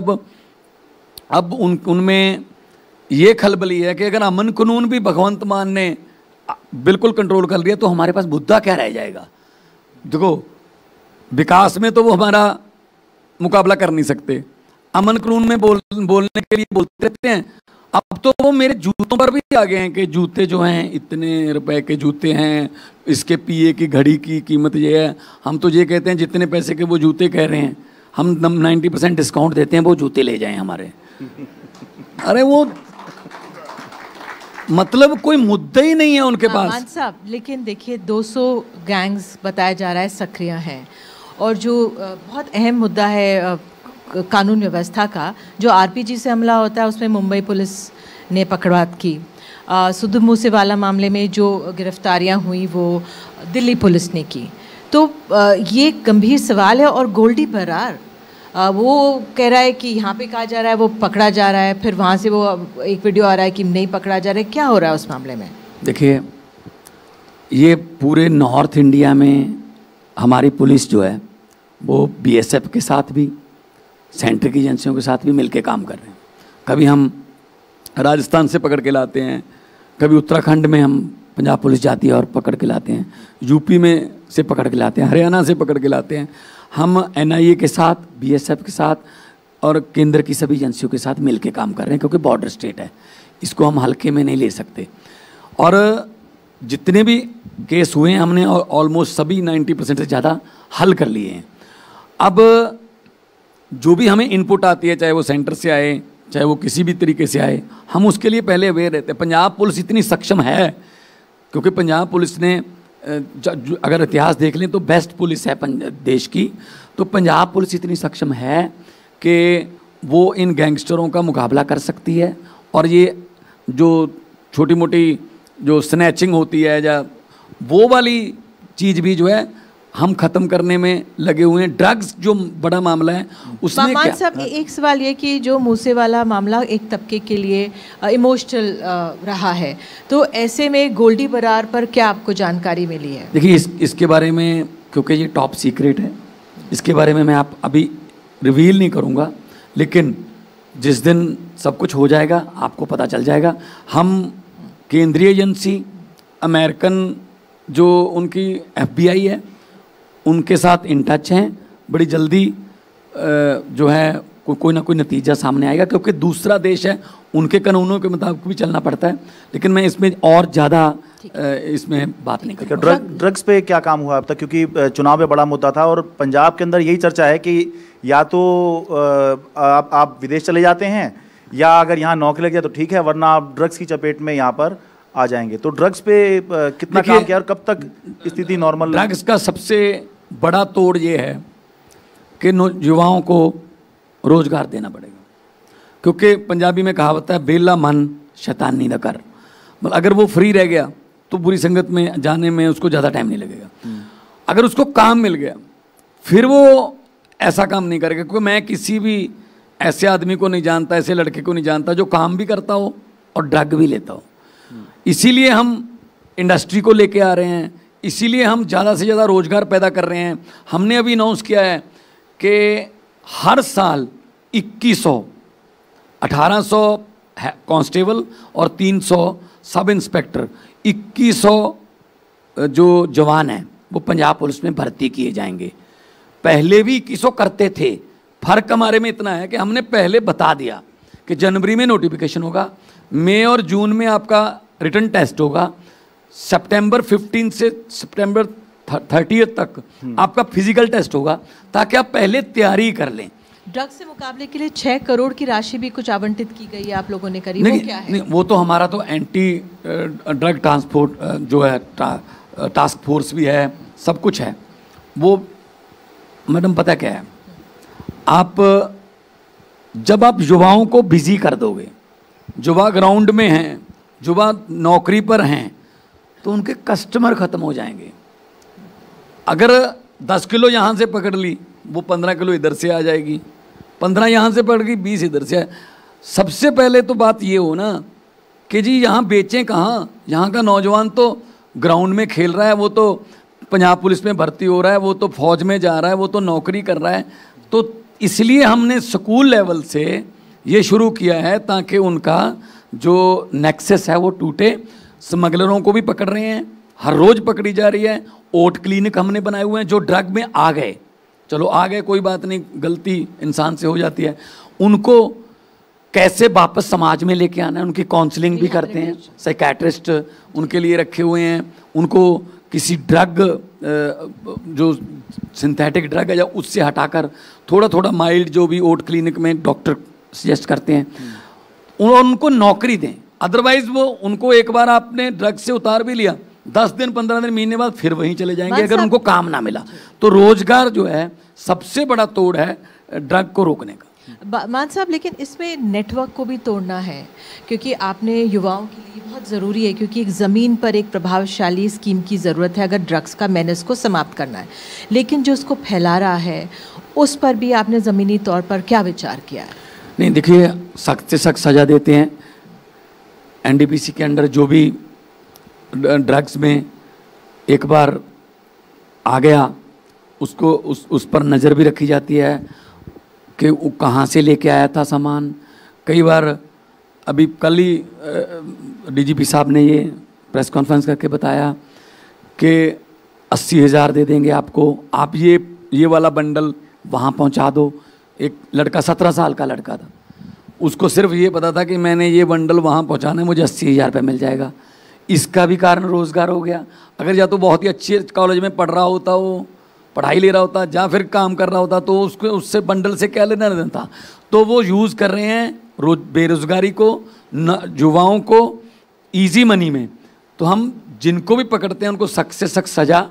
अब उनमें ये खलबली है कि अगर अमन कानून भी भगवंत मान ने बिल्कुल कंट्रोल कर लिया तो हमारे पास मुद्दा क्या रह जाएगा? देखो, विकास में तो वो हमारा मुकाबला कर नहीं सकते, अमन कानून में बोलने के लिए बोलते रहते हैं। अब तो वो मेरे जूतों पर भी आ गए हैं कि जूते जो हैं इतने रुपए के जूते हैं, इसके पिए की घड़ी की कीमत ये है। हम तो ये कहते हैं जितने पैसे के वो जूते कह रहे हैं, हम 90% डिस्काउंट देते हैं, वो जूते ले जाएं हमारे। अरे वो मतलब कोई मुद्दा ही नहीं है उनके पास। मान साहब, लेकिन देखिए 200 गैंग्स बताया जा रहा है सक्रिय हैं, और जो बहुत अहम मुद्दा है कानून व्यवस्था का, जो RPG से हमला होता है उसमें मुंबई पुलिस ने पकड़वात की। सिद्धू मूसेवाला मामले में जो गिरफ्तारियां हुई वो दिल्ली पुलिस ने की। तो ये गंभीर सवाल है। और गोल्डी बरार वो कह रहा है कि यहाँ पे कहा जा रहा है वो पकड़ा जा रहा है, फिर वहाँ से वो एक वीडियो आ रहा है कि नहीं पकड़ा जा रहा है। क्या हो रहा है उस मामले में? देखिए, ये पूरे नॉर्थ इंडिया में हमारी पुलिस जो है वो BSF के साथ भी, सेंटर की एजेंसियों के साथ भी मिलके काम कर रहे हैं। कभी हम राजस्थान से पकड़ के लाते हैं, कभी उत्तराखंड में हम पंजाब पुलिस जाती है और पकड़ के लाते हैं, यूपी में से पकड़ के लाते हैं, हरियाणा से पकड़ के लाते हैं। हम NIA के साथ, BSF के साथ और केंद्र की सभी एजेंसियों के साथ मिलके काम कर रहे हैं, क्योंकि बॉर्डर स्टेट है, इसको हम हल्के में नहीं ले सकते। और जितने भी केस हुए हैं हमने ऑलमोस्ट सभी 90% से ज़्यादा हल कर लिए हैं। अब जो भी हमें इनपुट आती है, चाहे वो सेंटर से आए, चाहे वो किसी भी तरीके से आए, हम उसके लिए पहले अवेयर रहते हैं। पंजाब पुलिस इतनी सक्षम है, क्योंकि पंजाब पुलिस ने अगर इतिहास देख लें तो बेस्ट पुलिस है देश की। तो पंजाब पुलिस इतनी सक्षम है कि वो इन गैंगस्टरों का मुकाबला कर सकती है। और ये जो छोटी मोटी जो स्नैचिंग होती है या वो वाली चीज़ भी जो है हम खत्म करने में लगे हुए हैं। ड्रग्स जो बड़ा मामला है उसमें मान क्या साहब, एक सवाल ये कि जो मूसे वाला मामला एक तबके के लिए इमोशनल रहा है, तो ऐसे में गोल्डी बरार पर क्या आपको जानकारी मिली है? देखिए इसके बारे में, क्योंकि ये टॉप सीक्रेट है, इसके बारे में मैं आप अभी रिवील नहीं करूँगा, लेकिन जिस दिन सब कुछ हो जाएगा आपको पता चल जाएगा। हम केंद्रीय एजेंसी, अमेरिकन जो उनकी FBI है, उनके साथ इन टच हैं। बड़ी जल्दी जो है कोई ना कोई नतीजा सामने आएगा, क्योंकि दूसरा देश है, उनके कानूनों के मुताबिक भी चलना पड़ता है। लेकिन मैं इसमें और ज़्यादा इसमें बात नहीं करूँगा। ड्रग्स पे क्या काम हुआ अब तक, क्योंकि चुनाव में बड़ा मुद्दा था और पंजाब के अंदर यही चर्चा है कि या तो आप विदेश चले जाते हैं, या अगर यहाँ नौकरी लग जाए तो ठीक है, वरना आप ड्रग्स की चपेट में यहाँ पर आ जाएंगे। तो ड्रग्स पे कितना काम किया और कब तक स्थिति नॉर्मल? ड्रग्स का सबसे बड़ा तोड़ ये है कि युवाओं को रोजगार देना पड़ेगा, क्योंकि पंजाबी में कहावत है, बेला मन शैतानी न कर। मतलब अगर वो फ्री रह गया तो बुरी संगत में जाने में उसको ज़्यादा टाइम नहीं लगेगा। अगर उसको काम मिल गया फिर वो ऐसा काम नहीं करेगा, क्योंकि मैं किसी भी ऐसे आदमी को नहीं जानता, ऐसे लड़के को नहीं जानता जो काम भी करता हो और ड्रग भी लेता हो। इसीलिए हम इंडस्ट्री को लेके आ रहे हैं, इसीलिए हम ज़्यादा से ज़्यादा रोज़गार पैदा कर रहे हैं। हमने अभी अनाउंस किया है कि हर साल 2100 1800 कांस्टेबल और 300 सब इंस्पेक्टर, 2100 जो जवान हैं वो पंजाब पुलिस में भर्ती किए जाएंगे। पहले भी 2100 करते थे। फ़र्क हमारे में इतना है कि हमने पहले बता दिया कि जनवरी में नोटिफिकेशन होगा, मई और जून में आपका रिटन टेस्ट होगा, सितंबर 15 से सितंबर 30 तक आपका फिजिकल टेस्ट होगा, ताकि आप पहले तैयारी कर लें। ड्रग्स से मुकाबले के लिए 6 करोड़ की राशि भी कुछ आवंटित की गई है आप लोगों ने करी, वो क्या है? नहीं, वो तो हमारा तो एंटी ड्रग ट्रांसपोर्ट जो है टास्क फोर्स भी है, सब कुछ है। वो मैडम पता क्या है, जब आप युवाओं को बिजी कर दोगे, युवा ग्राउंड में हैं, युवा नौकरी पर हैं, तो उनके कस्टमर ख़त्म हो जाएंगे। अगर 10 किलो यहाँ से पकड़ ली, वो 15 किलो इधर से आ जाएगी, 15 यहाँ से पकड़ गई, 20 इधर से। सबसे पहले तो बात ये हो ना कि जी यहाँ बेचें कहाँ? यहाँ का नौजवान तो ग्राउंड में खेल रहा है, वो तो पंजाब पुलिस में भर्ती हो रहा है, वो तो फौज में जा रहा है, वो तो नौकरी कर रहा है। तो इसलिए हमने स्कूल लेवल से ये शुरू किया है ताकि उनका जो नेक्सस है वो टूटे। स्मगलरों को भी पकड़ रहे हैं, हर रोज़ पकड़ी जा रही है। ओट क्लिनिक हमने बनाए हुए हैं, जो ड्रग में आ गए, चलो आ गए कोई बात नहीं, गलती इंसान से हो जाती है, उनको कैसे वापस समाज में लेके आना है, उनकी काउंसलिंग भी करते हैं। साइकेट्रिस्ट उनके लिए रखे हुए हैं, उनको किसी ड्रग जो सिंथेटिक ड्रग है या उससे हटाकर थोड़ा थोड़ा माइल्ड जो भी ओट क्लिनिक में डॉक्टर सजेस्ट करते हैं, उनको नौकरी दें। अदरवाइज वो उनको एक बार आपने ड्रग से उतार भी लिया, 10 दिन 15 दिन महीने बाद फिर वहीं चले जाएंगे अगर उनको काम ना मिला। तो रोजगार जो है सबसे बड़ा तोड़ है ड्रग को रोकने का। मान साहब, लेकिन इसमें नेटवर्क को भी तोड़ना है, क्योंकि आपने युवाओं के लिए बहुत ज़रूरी है, क्योंकि एक ज़मीन पर एक प्रभावशाली स्कीम की ज़रूरत है अगर ड्रग्स का मेनेस को समाप्त करना है। लेकिन जो उसको फैला रहा है उस पर भी आपने ज़मीनी तौर पर क्या विचार किया है? नहीं देखिए, सख्त से सख्त सज़ा देते हैं। NDPC के अंडर जो भी ड्रग्स में एक बार आ गया उसको उस पर नज़र भी रखी जाती है कि वो कहाँ से लेके आया था सामान। कई बार अभी कल ही DGP साहब ने ये प्रेस कॉन्फ्रेंस करके बताया कि 80,000 दे देंगे आपको, आप ये वाला बंडल वहाँ पहुँचा दो। एक लड़का 17 साल का लड़का था, उसको सिर्फ ये पता था कि मैंने ये बंडल वहाँ पहुँचाना है, मुझे 80,000 रुपये मिल जाएगा। इसका भी कारण रोज़गार हो गया। अगर या तो बहुत ही अच्छे कॉलेज में पढ़ रहा होता, वो पढ़ाई ले रहा होता, या फिर काम कर रहा होता, तो उसको उससे बंडल से क्या लेना देना था। तो वो यूज़ कर रहे हैं बेरोज़गारी को, युवाओं को इजी मनी में। तो हम जिनको भी पकड़ते हैं उनको सख्त से सख्त सज़ा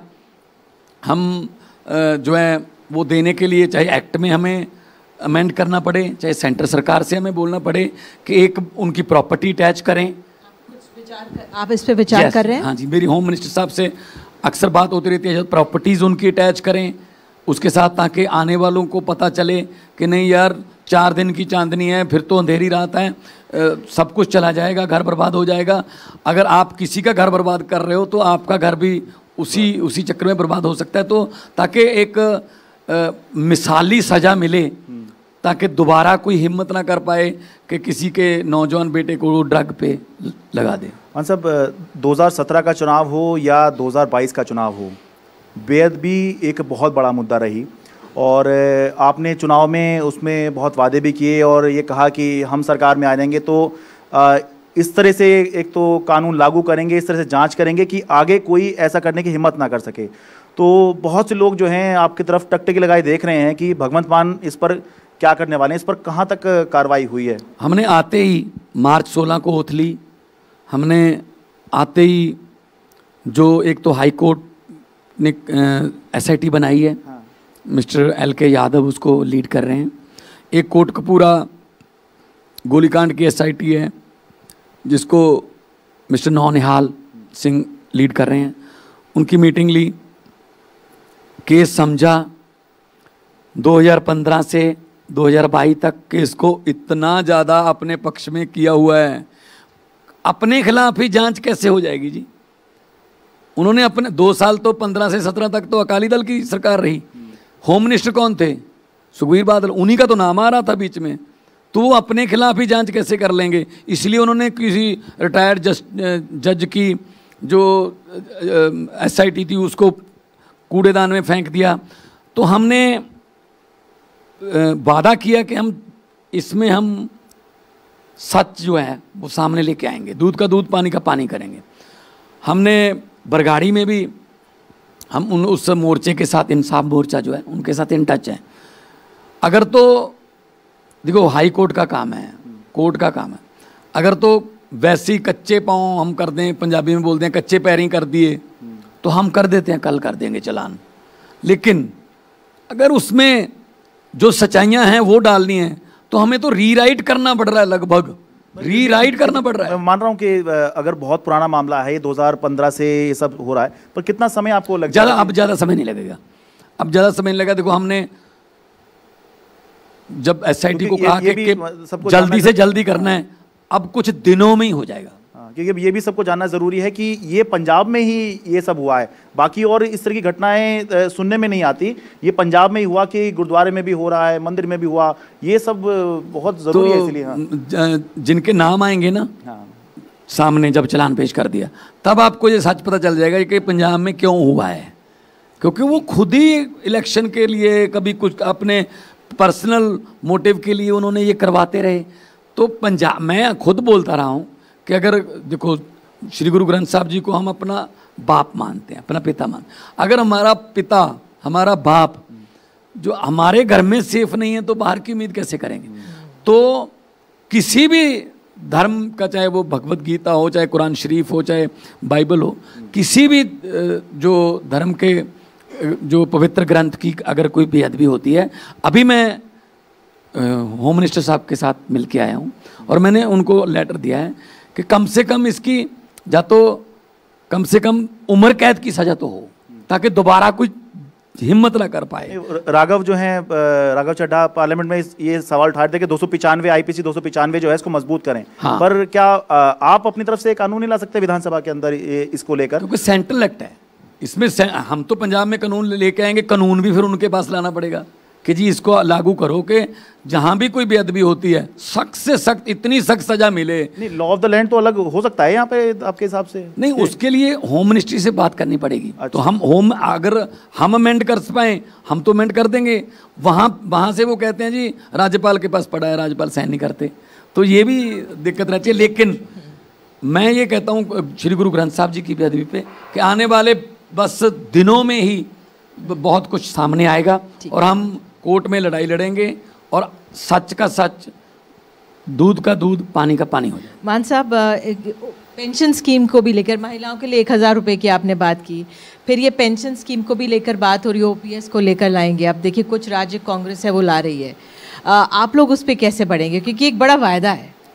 हम जो है वो देने के लिए, चाहे एक्ट में हमें अमेंड करना पड़े, चाहे सेंटर सरकार से हमें बोलना पड़े कि एक उनकी प्रॉपर्टी अटैच करें। आप इस पे विचार कर रहे हैं? हाँ जी, मेरी होम मिनिस्टर साहब से अक्सर बात होती रहती है प्रॉपर्टीज़ उनकी अटैच करें उसके साथ, ताकि आने वालों को पता चले कि नहीं यार 4 दिन की चांदनी है, फिर तो अंधेरी रात है, सब कुछ चला जाएगा, घर बर्बाद हो जाएगा। अगर आप किसी का घर बर्बाद कर रहे हो तो आपका घर भी उसी चक्कर में बर्बाद हो सकता है। तो ताकि एक मिसाली सज़ा मिले, ताकि दोबारा कोई हिम्मत ना कर पाए कि किसी के नौजवान बेटे को ड्रग पे लगा दे। मान साहब, 2017 का चुनाव हो या 2022 का चुनाव हो, बेअदबी एक बहुत बड़ा मुद्दा रही और आपने चुनाव में उसमें बहुत वादे भी किए और ये कहा कि हम सरकार में आ जाएंगे तो इस तरह से एक तो कानून लागू करेंगे, इस तरह से जांच करेंगे कि आगे कोई ऐसा करने की हिम्मत ना कर सके। तो बहुत से लोग जो हैं आपकी तरफ टकटकी लगाए देख रहे हैं कि भगवंत मान इस पर क्या करने वाले हैं, इस पर कहाँ तक कार्रवाई हुई है? हमने आते ही मार्च 16 को ओथ ली, हमने आते ही जो एक तो हाई कोर्ट ने SIT बनाई है, हाँ। मिस्टर LK यादव उसको लीड कर रहे हैं। एक कोटकपूरा गोलीकांड की SIT है जिसको मिस्टर नौनिहाल सिंह लीड कर रहे हैं। उनकी मीटिंग ली, केस समझा, 2015 से 2022 तक केस को इतना ज़्यादा अपने पक्ष में किया हुआ है, अपने खिलाफ ही जांच कैसे हो जाएगी जी? उन्होंने अपने 2 साल तो 15 से 17 तक तो अकाली दल की सरकार रही, होम मिनिस्टर कौन थे? सुखबीर बादल, उन्हीं का तो नाम आ रहा था बीच में, तो वो अपने खिलाफ ही जांच कैसे कर लेंगे? इसलिए उन्होंने किसी रिटायर्ड जज की जो SIT थी उसको कूड़ेदान में फेंक दिया। तो हमने वादा किया कि हम इसमें हम सच जो है वो सामने लेके आएंगे, दूध का दूध पानी का पानी करेंगे। हमने बरगाड़ी में भी हम उस मोर्चे के साथ, इंसाफ मोर्चा जो है उनके साथ इन टच है। अगर तो देखो हाई कोर्ट का काम है, कोर्ट का काम है, अगर तो वैसे ही कच्चे पाँव हम कर दें, पंजाबी में बोलते हैं कच्चे पैर ही कर दिए, तो हम कर देते हैं, कल कर देंगे चालान। लेकिन अगर उसमें जो सच्चाइयाँ हैं वो डालनी है तो हमें तो रीराइट करना पड़ रहा है, लगभग रीराइट करना पड़ रहा है। मैं मान रहा हूँ कि अगर बहुत पुराना मामला है, 2015 से ये सब हो रहा है, पर कितना समय आपको लग ज़्यादा? अब ज़्यादा समय नहीं लगेगा, अब ज़्यादा समय नहीं लगेगा। देखो हमने जब SIT को कहा कि जल्दी से जल्दी करना है, अब कुछ दिनों में ही हो जाएगा। क्योंकि ये भी सबको जानना जरूरी है कि ये पंजाब में ही ये सब हुआ है, बाकी और इस तरह की घटनाएं सुनने में नहीं आती। ये पंजाब में ही हुआ कि गुरुद्वारे में भी हो रहा है, मंदिर में भी हुआ, ये सब बहुत जरूरी है। इसलिए हाँ। जिनके नाम आएंगे ना, हाँ, सामने जब चालान पेश कर दिया तब आपको ये सच पता चल जाएगा कि पंजाब में क्यों हुआ है। क्योंकि वो खुद ही इलेक्शन के लिए, कभी कुछ अपने पर्सनल मोटिव के लिए उन्होंने ये करवाते रहे। तो पंजाब, मैं खुद बोलता रहा हूँ कि अगर देखो श्री गुरु ग्रंथ साहब जी को हम अपना बाप मानते हैं, अपना पिता मानते हैं, अगर हमारा पिता, हमारा बाप जो हमारे घर में सेफ नहीं है तो बाहर की उम्मीद कैसे करेंगे? तो किसी भी धर्म का, चाहे वो भगवत गीता हो, चाहे कुरान शरीफ हो, चाहे बाइबल हो, किसी भी जो धर्म के जो पवित्र ग्रंथ की अगर कोई बेअदबी होती है, अभी मैं होम मिनिस्टर साहब के साथ मिल के आया हूँ और मैंने उनको लेटर दिया है कि कम से कम इसकी या तो कम से कम उम्र कैद की सजा तो हो, ताकि दोबारा कुछ हिम्मत ना कर पाए। राघव जो हैं, राघव चड्ढा पार्लियामेंट में ये सवाल उठा रहे थे कि 295 IPC 295 जो है इसको मजबूत करें। हाँ। पर क्या आप अपनी तरफ से कानून नहीं ला सकते विधानसभा के अंदर इसको लेकर? क्योंकि सेंट्रल एक्ट है इसमें, हम तो पंजाब में कानून लेके आएंगे, कानून भी फिर उनके पास लाना पड़ेगा कि जी इसको लागू करो कि जहां भी कोई बेअदबी होती है सख्त से सख्त, इतनी सख्त सजा मिले। नहीं, लॉ ऑफ द लैंड तो अलग हो सकता है यहाँ पे आपके हिसाब से? नहीं, उसके लिए होम मिनिस्ट्री से बात करनी पड़ेगी। अच्छा। तो हम अगर हम अमेंड कर पाए हम तो अमेंड कर देंगे, वहां से वो कहते हैं जी राज्यपाल के पास पड़ा है, राज्यपाल साइन नहीं करते, तो ये भी दिक्कत रहती है। लेकिन मैं ये कहता हूँ श्री गुरु ग्रंथ साहब जी की बेअदबी पे कि आने वाले बस दिनों में ही बहुत कुछ सामने आएगा और हम कोर्ट में लड़ाई लड़ेंगे और सच का सच, दूध का दूध, पानी का पानी हो जाए। मान साहब, पेंशन स्कीम को भी लेकर, महिलाओं के लिए 1000 रुपये की आपने बात की, फिर ये पेंशन स्कीम को भी लेकर बात हो रही है, OPS को लेकर लाएंगे। अब देखिए कुछ राज्य कांग्रेस है वो ला रही है, आप लोग उस पर कैसे बढ़ेंगे? क्योंकि एक बड़ा वायदा है।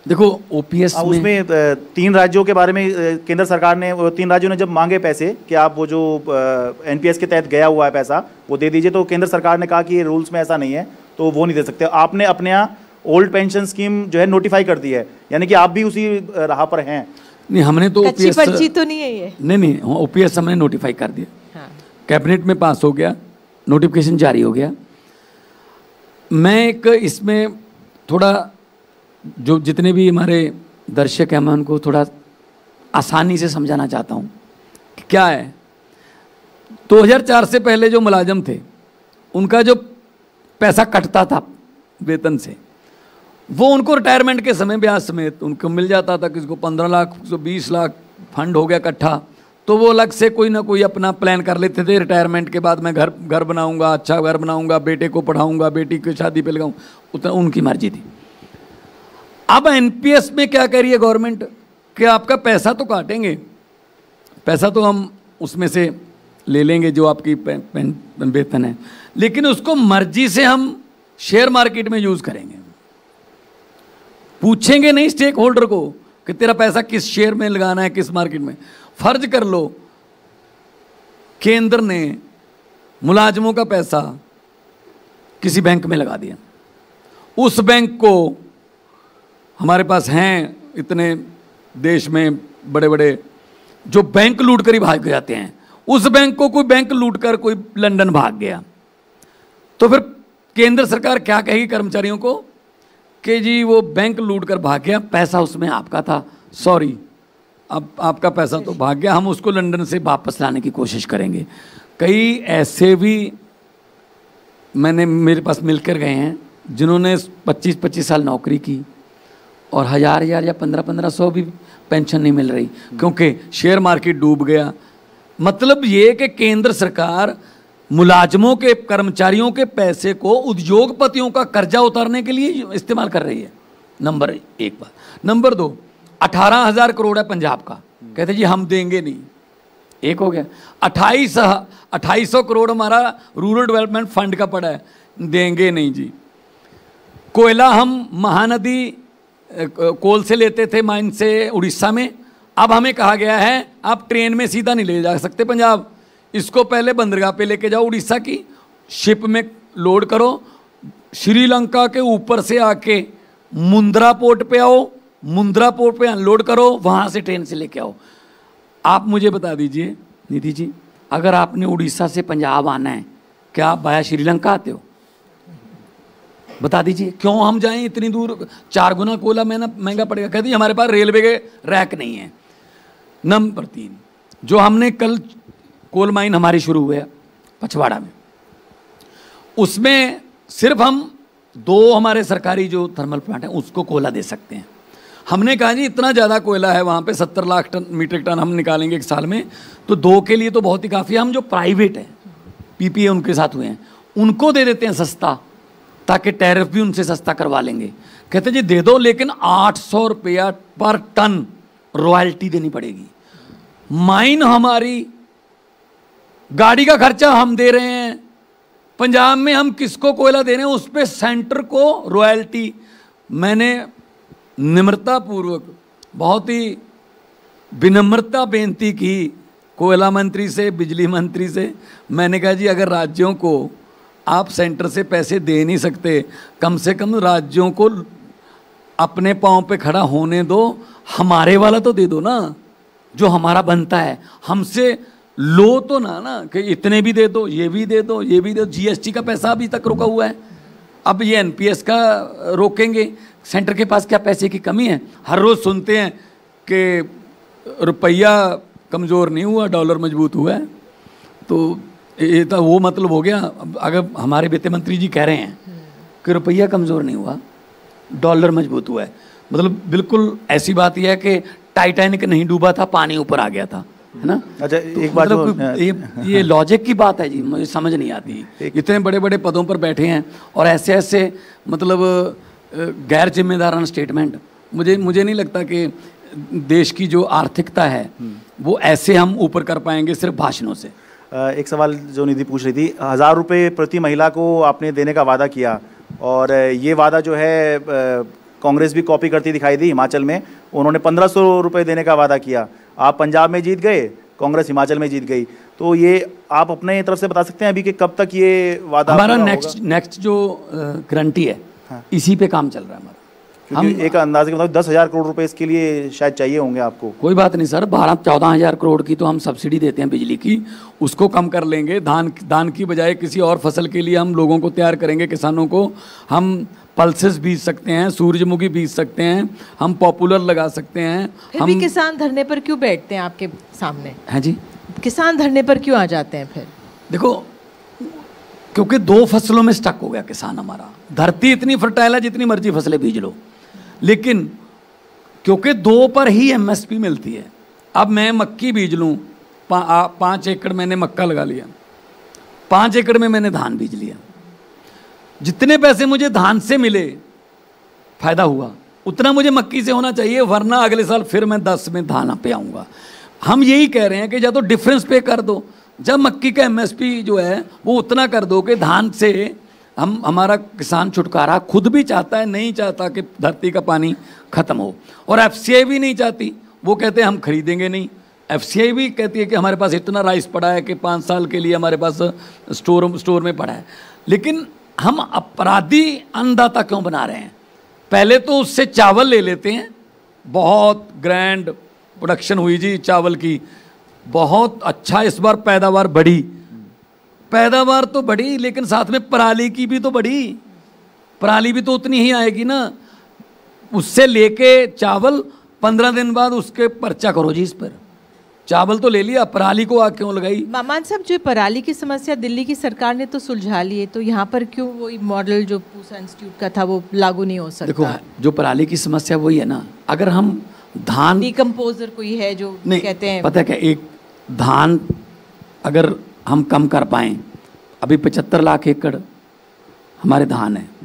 देखो ओपीएस में उसमें 3 राज्यों के बारे में केंद्र सरकार ने, 3 राज्यों ने जब मांगे पैसे कि आप वो जो एनपीएस के तहत गया हुआ है पैसा वो दे दीजिए, तो केंद्र सरकार ने कहा कि ये रूल्स में ऐसा नहीं है तो वो नहीं दे सकते। आपने अपने यहाँ ओल्ड पेंशन स्कीम जो है नोटिफाई कर दी है, यानी कि आप भी उसी राह पर हैं। नहीं, हमने तो कच्ची ओपीएस पर्ची तो नहीं है ये। नहीं, ओपीएस हमने नोटिफाई कर दिया। हाँ। कैबिनेट में पास हो गया, नोटिफिकेशन जारी हो गया। मैं एक इसमें थोड़ा जो जितने भी हमारे दर्शक हैं मैं उनको थोड़ा आसानी से समझाना चाहता हूँ कि क्या है। 2004 से पहले जो मुलाजिम थे उनका जो पैसा कटता था वेतन से, वो उनको रिटायरमेंट के समय ब्याज समेत उनको मिल जाता था। किसी को 15 लाख, किसी को 20 लाख फंड हो गया इकट्ठा, तो वो अलग से कोई ना कोई अपना प्लान कर लेते थे। रिटायरमेंट के बाद मैं घर बनाऊंगा, अच्छा घर बनाऊंगा, बेटे को पढ़ाऊंगा, बेटी की शादी पे लगाऊँ, उतना उनकी मर्जी थी। अब एनपीएस में क्या कह रही है गवर्नमेंट कि आपका पैसा तो काटेंगे, पैसा तो हम उसमें से ले लेंगे जो आपकी वेतन है, लेकिन उसको मर्जी से हम शेयर मार्केट में यूज करेंगे। पूछेंगे नहीं स्टेक होल्डर को कि तेरा पैसा किस शेयर में लगाना है, किस मार्केट में। फर्ज कर लो केंद्र ने मुलाजमों का पैसा किसी बैंक में लगा दिया, उस बैंक को हमारे पास हैं इतने देश में बड़े बड़े जो बैंक लूट कर ही भाग जाते हैं, उस बैंक को कोई बैंक लूट कर कोई लंदन भाग गया, तो फिर केंद्र सरकार क्या कहेगी कर्मचारियों को कि जी वो बैंक लूट कर भाग गया, पैसा उसमें आपका था, सॉरी अब आपका पैसा तो भाग गया, हम उसको लंदन से वापस लाने की कोशिश करेंगे। कई ऐसे भी मेरे पास मिलकर गए हैं जिन्होंने 25-25 साल नौकरी की और हजार या 1500 भी पेंशन नहीं मिल रही क्योंकि शेयर मार्केट डूब गया। मतलब ये कि केंद्र सरकार मुलाजमों के, कर्मचारियों के पैसे को उद्योगपतियों का कर्जा उतारने के लिए इस्तेमाल कर रही है। नंबर 1 बात। नंबर 2, 18,000 करोड़ है पंजाब का, कहते जी हम देंगे नहीं, एक हो गया। 2800 करोड़ हमारा रूरल डेवलपमेंट फंड का पड़ा है, देंगे नहीं जी। कोयला हम महानदी कोल से लेते थे माइन से उड़ीसा में, अब हमें कहा गया है आप ट्रेन में सीधा नहीं ले जा सकते पंजाब, इसको पहले बंदरगाह पे लेके जाओ उड़ीसा की, शिप में लोड करो, श्रीलंका के ऊपर से आके मुंद्रा पोर्ट पे आओ, मुंद्रा पोर्ट पे अनलोड करो, वहाँ से ट्रेन से लेके आओ। आप मुझे बता दीजिए निधि जी, अगर आपने उड़ीसा से पंजाब आना है, क्या आप वाया श्रीलंका आते हो? बता दीजिए, क्यों हम जाएं इतनी दूर? 4 गुना कोयला महंगा पड़ेगा। कहती हमारे पास रेलवे के रैक नहीं है। नंबर 3, जो हमने कल कोल माइन हमारी शुरू हुआ पछवाड़ा में, उसमें सिर्फ हम 2 हमारे सरकारी जो थर्मल प्लांट हैं उसको कोयला दे सकते हैं। हमने कहा जी इतना ज़्यादा कोयला है वहाँ पे, 70 लाख मीट्रिक टन हम निकालेंगे एक साल में, तो 2 के लिए तो बहुत ही काफ़ी है। हम जो प्राइवेट हैं, पीपीए उनके साथ हुए हैं, उनको दे देते हैं सस्ता, ताकि टैरिफ भी उनसे सस्ता करवा लेंगे। कहते जी दे दो, लेकिन 800 रुपया पर टन रॉयल्टी देनी पड़ेगी। माइन हमारी, गाड़ी का खर्चा हम दे रहे हैं, पंजाब में हम किसको कोयला दे रहे हैं उस पर सेंटर को रॉयल्टी। मैंने निम्रतापूर्वक, बहुत ही विनम्रता बेनती की कोयला मंत्री से, बिजली मंत्री से। मैंने कहा जी अगर राज्यों को आप सेंटर से पैसे दे नहीं सकते, कम से कम राज्यों को अपने पाँव पे खड़ा होने दो, हमारे वाला तो दे दो ना जो हमारा बनता है, हमसे लो तो ना कि इतने भी दे दो, ये भी दे दो, ये भी दे दो। जीएसटी का पैसा अभी तक रुका हुआ है, अब ये एनपीएस का रोकेंगे। सेंटर के पास क्या पैसे की कमी है? हर रोज़ सुनते हैं कि रुपया कमज़ोर नहीं हुआ, डॉलर मजबूत हुआ है। तो ये तो वो मतलब हो गया। अगर हमारे वित्त मंत्री जी कह रहे हैं कि रुपया कमज़ोर नहीं हुआ, डॉलर मजबूत हुआ है, मतलब बिल्कुल ऐसी बात यह है कि टाइटैनिक नहीं डूबा था, पानी ऊपर आ गया था, है ना। अच्छा, तो एक बात मतलब ये लॉजिक की बात है जी, मुझे समझ नहीं आती। इतने बड़े बड़े पदों पर बैठे हैं और ऐसे ऐसे मतलब गैर जिम्मेदाराना स्टेटमेंट। मुझे नहीं लगता कि देश की जो आर्थिकता है वो ऐसे हम ऊपर कर पाएंगे सिर्फ भाषणों से। एक सवाल जो निधि पूछ रही थी, 1000 रुपये प्रति महिला को आपने देने का वादा किया, और ये वादा जो है कांग्रेस भी कॉपी करती दिखाई दी हिमाचल में, उन्होंने 1500 रुपये देने का वादा किया। आप पंजाब में जीत गए, कांग्रेस हिमाचल में जीत गई। तो ये आप अपने तरफ से बता सकते हैं अभी कि कब तक ये वादा हमारा नेक्स्ट जो गारंटी है, हाँ, इसी पे काम चल रहा है हमारा। हम एक अंदाजे के मुताबिक 10,000 करोड़ रुपए इसके लिए शायद चाहिए होंगे आपको। कोई बात नहीं सर, 12-14,000 करोड़ की तो हम सब्सिडी देते हैं बिजली की, उसको कम कर लेंगे। धान की बजाय किसी और फसल के लिए हम लोगों को तैयार करेंगे, किसानों को। हम पल्सेस बीज सकते हैं, सूरजमुखी बीज सकते हैं, हम पॉपुलर लगा सकते हैं। फिर भी किसान धरने पर क्यों बैठते हैं आपके सामने? हैं जी, किसान धरने पर क्यों आ जाते हैं फिर? देखो, क्योंकि 2 फसलों में स्टक हो गया किसान हमारा। धरती इतनी फर्टाइल है, जितनी मर्जी फसलें बीज लो, लेकिन क्योंकि 2 पर ही एमएसपी मिलती है। अब मैं मक्की बीज लूँ, 5 एकड़ मैंने मक्का लगा लिया, 5 एकड़ में मैंने धान बीज लिया। जितने पैसे मुझे धान से मिले, फायदा हुआ, उतना मुझे मक्की से होना चाहिए, वरना अगले साल फिर मैं 10 में धान पे आऊँगा। हम यही कह रहे हैं कि या तो डिफरेंस पे कर दो, जब मक्की का एमएसपी जो है वो उतना कर दो कि धान से हमारा किसान छुटकारा खुद भी चाहता है, नहीं चाहता कि धरती का पानी खत्म हो। और एफसीआई भी नहीं चाहती, वो कहते हैं हम खरीदेंगे नहीं। एफसीआई भी कहती है कि हमारे पास इतना राइस पड़ा है कि 5 साल के लिए हमारे पास स्टोर में पड़ा है। लेकिन हम अपराधी अन्नदाता क्यों बना रहे हैं? पहले तो उससे चावल ले लेते हैं, बहुत ग्रैंड प्रोडक्शन हुई जी चावल की, बहुत अच्छा इस बार पैदावार बढ़ी, पैदावार तो बढ़ी, लेकिन साथ में पराली की भी तो बढ़ी। पराली भी तो उतनी ही आएगी ना। उससे लेके चावल 15 दिन बाद उसके पर्चा करो जी, इस पर चावल तो ले लिया, पराली को आग क्यों लगाई? मामान साहब, जो पराली की समस्या दिल्ली की सरकार ने तो सुलझा ली है, तो यहाँ पर क्यों वही मॉडल जो पूसा इंस्टीट्यूट का था वो लागू नहीं हो सकता? देखो, जो पराली की समस्या वही है ना। अगर हम धान डिकम्पोजर कोई है जो कहते हैं, पता है क्या, एक धान अगर हम कम कर पाएं, अभी 75 लाख एकड़ हमारे धान है,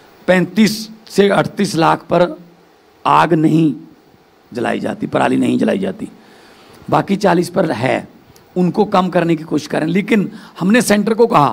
35 से 38 लाख पर आग नहीं जलाई जाती, पराली नहीं जलाई जाती, बाकी 40 पर है। उनको कम करने की कोशिश करें। लेकिन हमने सेंटर को कहा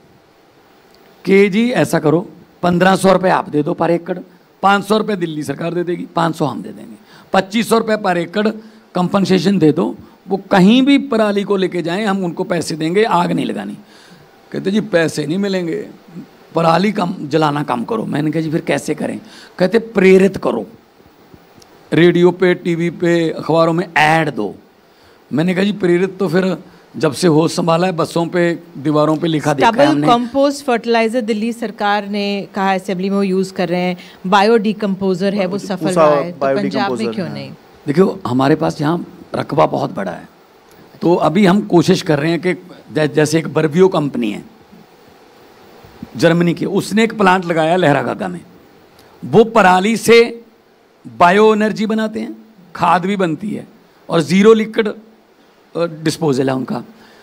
कि जी ऐसा करो, 1500 रुपये आप दे दो पर एकड़, 500 रुपये दिल्ली सरकार दे देगी, 500 हम दे देंगे, 2500 रुपये पर एकड़ कंपनसेशन दे दो। वो कहीं भी पराली को लेके जाएं, हम उनको पैसे देंगे, आग नहीं लगानी। कहते जी पैसे नहीं मिलेंगे, पराली कम जलाना कम करो। मैंने कहा जी फिर कैसे करें? कहते प्रेरित करो, रेडियो पे, टीवी पे, अखबारों में ऐड दो। मैंने कहा जी प्रेरित तो फिर जब से होश संभाला है, बसों पे, दीवारों पे लिखा देखा है हमने। कंपोस्ट फर्टिलाइजर दिल्ली सरकार ने कहा असेंबली में वो यूज कर रहे हैं, बायो डिकम्पोजर है वो सफल रहा है, तो पंजाब में क्यों नहीं? देखियो, हमारे पास यहाँ रकबा बहुत बड़ा है, तो अभी हम कोशिश कर रहे हैं कि जैसे एक बर्वियो कंपनी है जर्मनी की, उसने एक प्लांट लगाया लहरागागा में, वो पराली से बायो एनर्जी बनाते हैं, खाद भी बनती है और 0 लिक्विड डिस्पोजल है उनका।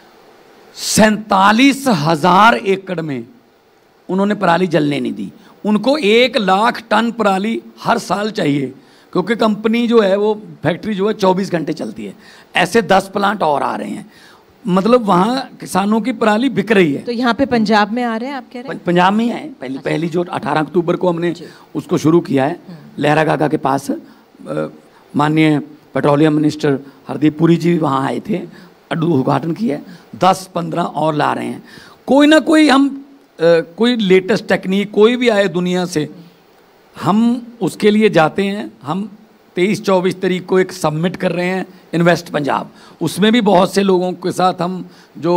47,000 एकड़ में उन्होंने पराली जलने नहीं दी। उनको 1 लाख टन पराली हर साल चाहिए, क्योंकि कंपनी जो है वो फैक्ट्री जो है 24 घंटे चलती है। ऐसे 10 प्लांट और आ रहे हैं, मतलब वहाँ किसानों की पराली बिक रही है। तो यहाँ पे पंजाब में आ रहे हैं आप कह रहे हैं? पंजाब में ही है। पहली जो 18 अक्टूबर को हमने उसको शुरू किया है, लहरागागा के पास। माननीय पेट्रोलियम मिनिस्टर हरदीप पुरी जी वहाँ आए थे, उद्घाटन किया है। 10-15 और ला रहे हैं। कोई ना कोई हम कोई लेटेस्ट टेक्निक कोई भी आए दुनिया से, हम उसके लिए जाते हैं। हम 23-24 तारीख को एक सबमिट कर रहे हैं इन्वेस्ट पंजाब, उसमें भी बहुत से लोगों के साथ हम जो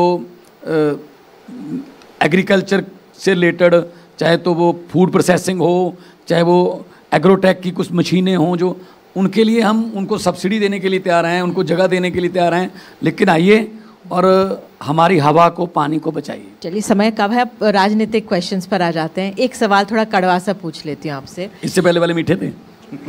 एग्रीकल्चर से रिलेटेड, चाहे तो वो फूड प्रोसेसिंग हो, चाहे वो एग्रोटेक की कुछ मशीनें हों, जो उनके लिए हम उनको सब्सिडी देने के लिए तैयार हैं, उनको जगह देने के लिए तैयार हैं। लेकिन आइए और हमारी हवा को, पानी को बचाइए। चलिए, समय कब है, अब राजनीतिक क्वेश्चंस पर आ जाते हैं। एक सवाल थोड़ा कड़वा सा पूछ लेती हूँ आपसे। इससे पहले वाले मीठे थे।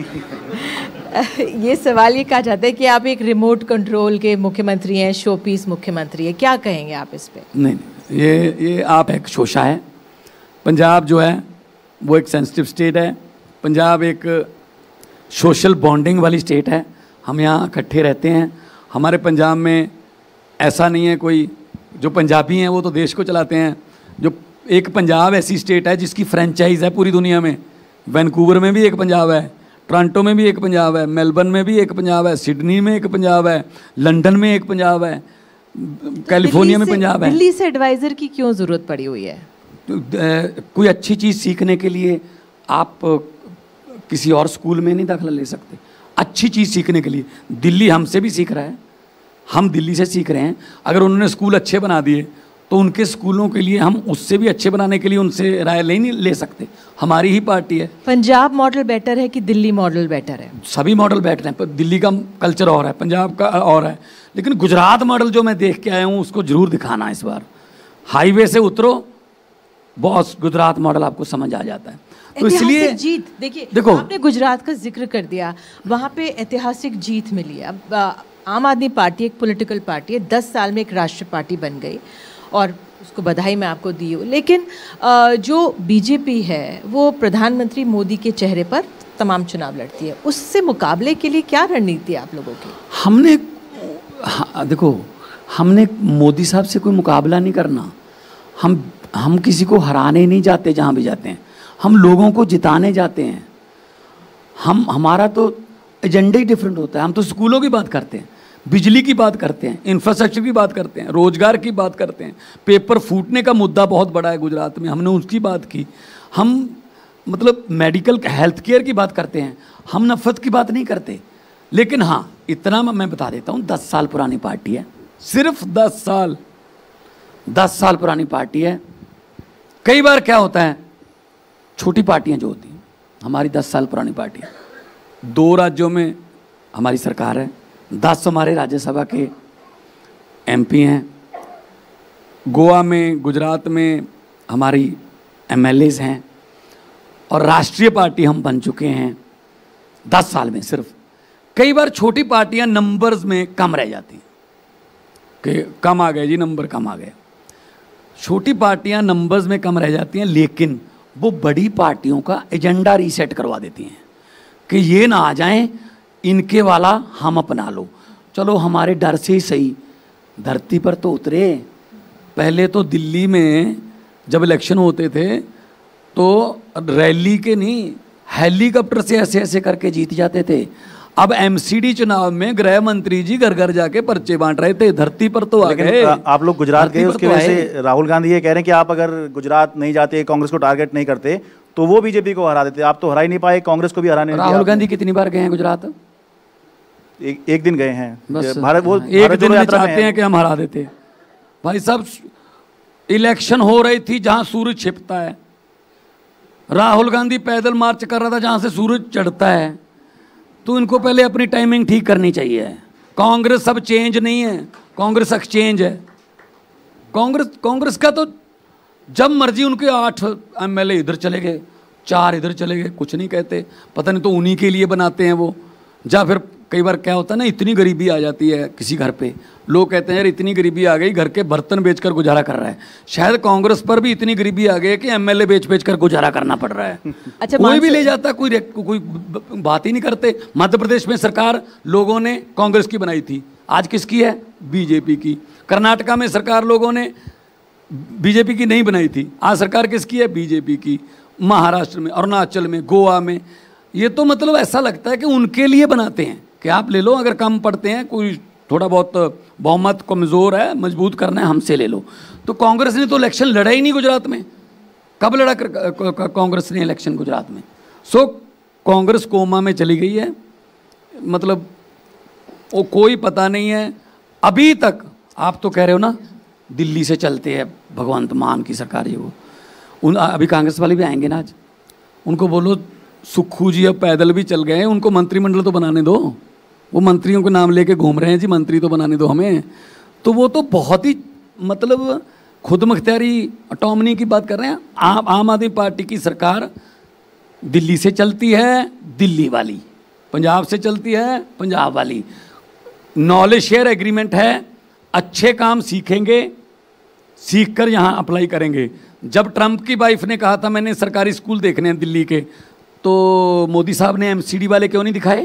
ये सवाल ये कहा जाता है कि आप एक रिमोट कंट्रोल के मुख्यमंत्री हैं, शो पीस मुख्यमंत्री है, क्या कहेंगे आप इस पे? नहीं, ये आप एक शोषा है। पंजाब जो है वो एक सेंसिटिव स्टेट है। पंजाब एक सोशल बॉन्डिंग वाली स्टेट है। हम यहाँ इकट्ठे रहते हैं। हमारे पंजाब में ऐसा नहीं है कोई, जो पंजाबी हैं वो तो देश को चलाते हैं। जो एक पंजाब ऐसी स्टेट है जिसकी फ्रेंचाइज है पूरी दुनिया में, वैनकूवर में भी एक पंजाब है, टोरंटो में भी एक पंजाब है, मेलबर्न में भी एक पंजाब है, सिडनी में एक पंजाब है, लंदन में एक पंजाब है, कैलिफोर्निया में पंजाब है। दिल्ली से एडवाइज़र की क्यों ज़रूरत पड़ी हुई है? कोई अच्छी चीज़ सीखने के लिए आप किसी और स्कूल में नहीं दाखिला ले सकते। अच्छी चीज़ सीखने के लिए दिल्ली हमसे भी सीख रहा है, हम दिल्ली से सीख रहे हैं। अगर उन्होंने स्कूल अच्छे बना दिए तो उनके स्कूलों के लिए हम उससे भी अच्छे बनाने के लिए उनसे राय नहीं ले सकते। हमारी ही पार्टी है। पंजाब मॉडल बेटर है कि दिल्ली मॉडल बेटर है? सभी मॉडल बेटर हैं, पर दिल्ली का कल्चर और है, पंजाब का और है। लेकिन गुजरात मॉडल जो मैं देख के आया हूँ उसको जरूर दिखाना इस बार। हाईवे से उतरो, बॉस, गुजरात मॉडल आपको समझ आ जाता है। तो इसलिए जीत देखिए, देखो, आपने गुजरात का जिक्र कर दिया, वहाँ पे ऐतिहासिक जीत मिली है। अब आम आदमी पार्टी एक पॉलिटिकल पार्टी है, 10 साल में एक राष्ट्र पार्टी बन गई और उसको बधाई मैं आपको दी हूँ। लेकिन जो बीजेपी है वो प्रधानमंत्री मोदी के चेहरे पर तमाम चुनाव लड़ती है, उससे मुकाबले के लिए क्या रणनीति है आप लोगों की? हमने देखो, हमने मोदी साहब से कोई मुकाबला नहीं करना। हम किसी को हराने नहीं जाते, जहाँ भी जाते हैं हम लोगों को जिताने जाते हैं। हमारा तो एजेंडा ही डिफरेंट होता है। हम तो स्कूलों की बात करते हैं, बिजली की बात करते हैं, इंफ्रास्ट्रक्चर की बात करते हैं, रोजगार की बात करते हैं। पेपर फूटने का मुद्दा बहुत बड़ा है गुजरात में, हमने उसकी बात की। हम मतलब मेडिकल हेल्थ केयर की बात करते हैं, हम नफरत की बात नहीं करते। लेकिन हाँ, इतना मैं बता देता हूँ, 10 साल पुरानी पार्टी है, सिर्फ 10 साल पुरानी पार्टी है। कई बार क्या होता है, छोटी पार्टियां जो होती हैं, हमारी 10 साल पुरानी पार्टी है, 2 राज्यों में हमारी सरकार है, 10 हमारे राज्यसभा के एमपी हैं, गोवा में, गुजरात में हमारी एमएलएज हैं, और राष्ट्रीय पार्टी हम बन चुके हैं 10 साल में सिर्फ। कई बार छोटी पार्टियां नंबर्स में कम रह जाती हैं कि कम आ गए जी, नंबर कम आ गए। छोटी पार्टियां नंबर्स में कम रह जाती हैं, लेकिन वो बड़ी पार्टियों का एजेंडा रीसेट करवा देती हैं कि ये ना आ जाएं, इनके वाला हम अपना लो। चलो, हमारे डर से ही सही धरती पर तो उतरे। पहले तो दिल्ली में जब इलेक्शन होते थे तो रैली के नहीं, हेलीकॉप्टर से ऐसे ऐसे करके जीत जाते थे। अब एमसीडी चुनाव में गृह मंत्री जी घर घर जाके पर्चे बांट रहे थे, धरती पर तो आ गए। आप लोग गुजरात गए, उसकी वजह से राहुल गांधी ये कह रहे हैं कि आप अगर गुजरात नहीं जाते, कांग्रेस को टारगेट नहीं करते, तो वो बीजेपी को हरा देते। आप तो हरा ही नहीं पाए, कांग्रेस को भी हराने। राहुल गांधी कितनी बार गए हैं गुजरात? एक दिन गए हैं बस। भारत, वो एक दिन में चाहते हैं कि हम हरा देते। भाई साहब, इलेक्शन हो रही थी जहां सूरज छिपता है, राहुल गांधी पैदल मार्च कर रहा था जहां से सूरज चढ़ता है। तो इनको पहले अपनी टाइमिंग ठीक करनी चाहिए। कांग्रेस सब चेंज नहीं है, कांग्रेस एक्सचेंज है। कांग्रेस का तो जब मर्जी उनके 8 एमएलए इधर चले गए, 4 इधर चले गए, कुछ नहीं कहते। पता नहीं तो उन्हीं के लिए बनाते हैं वो। या फिर कई बार क्या होता है ना, इतनी गरीबी आ जाती है किसी घर पे, लोग कहते हैं यार इतनी गरीबी आ गई, घर के बर्तन बेचकर गुजारा कर रहा है। शायद कांग्रेस पर भी इतनी गरीबी आ गई कि एमएलए बेच कर गुजारा करना पड़ रहा है। अच्छा, कोई भी ले जाता, कोई बात ही नहीं करते। मध्य प्रदेश में सरकार लोगों ने कांग्रेस की बनाई थी, आज किसकी है? बीजेपी की। कर्नाटका में सरकार लोगों ने बीजेपी की नहीं बनाई थी, आज सरकार किसकी है? बीजेपी की। महाराष्ट्र में, अरुणाचल में, गोवा में, ये तो मतलब ऐसा लगता है कि उनके लिए बनाते हैं कि आप ले लो, अगर कम पड़ते हैं, कोई थोड़ा बहुत बहुमत कमज़ोर है, मजबूत करना है, हमसे ले लो। तो कांग्रेस ने तो इलेक्शन लड़ा ही नहीं गुजरात में। कब लड़ा कांग्रेस ने इलेक्शन गुजरात में? सो कांग्रेस कोमा में चली गई है, मतलब वो कोई पता नहीं है अभी तक। आप तो कह रहे हो ना दिल्ली से चलते हैं भगवंत मान की सरकार, ये वो अभी कांग्रेस वाले भी आएंगे ना आज, उनको बोलो सुक्खू जी अब पैदल भी चल गए हैं, उनको मंत्रिमंडल तो बनाने दो। वो मंत्रियों के नाम लेके घूम रहे हैं जी, मंत्री तो बनाने दो हमें। तो वो तो बहुत ही मतलब खुद मुख्तियारी ऑटोनॉमी की बात कर रहे हैं। आम आदमी पार्टी की सरकार दिल्ली से चलती है, दिल्ली वाली, पंजाब से चलती है, पंजाब वाली। नॉलेज शेयर एग्रीमेंट है, अच्छे काम सीखेंगे, सीख कर यहाँ अप्लाई करेंगे। जब ट्रंप की वाइफ ने कहा था मैंने सरकारी स्कूल देखने हैं दिल्ली के, तो मोदी साहब ने एमसीडी वाले क्यों नहीं दिखाए?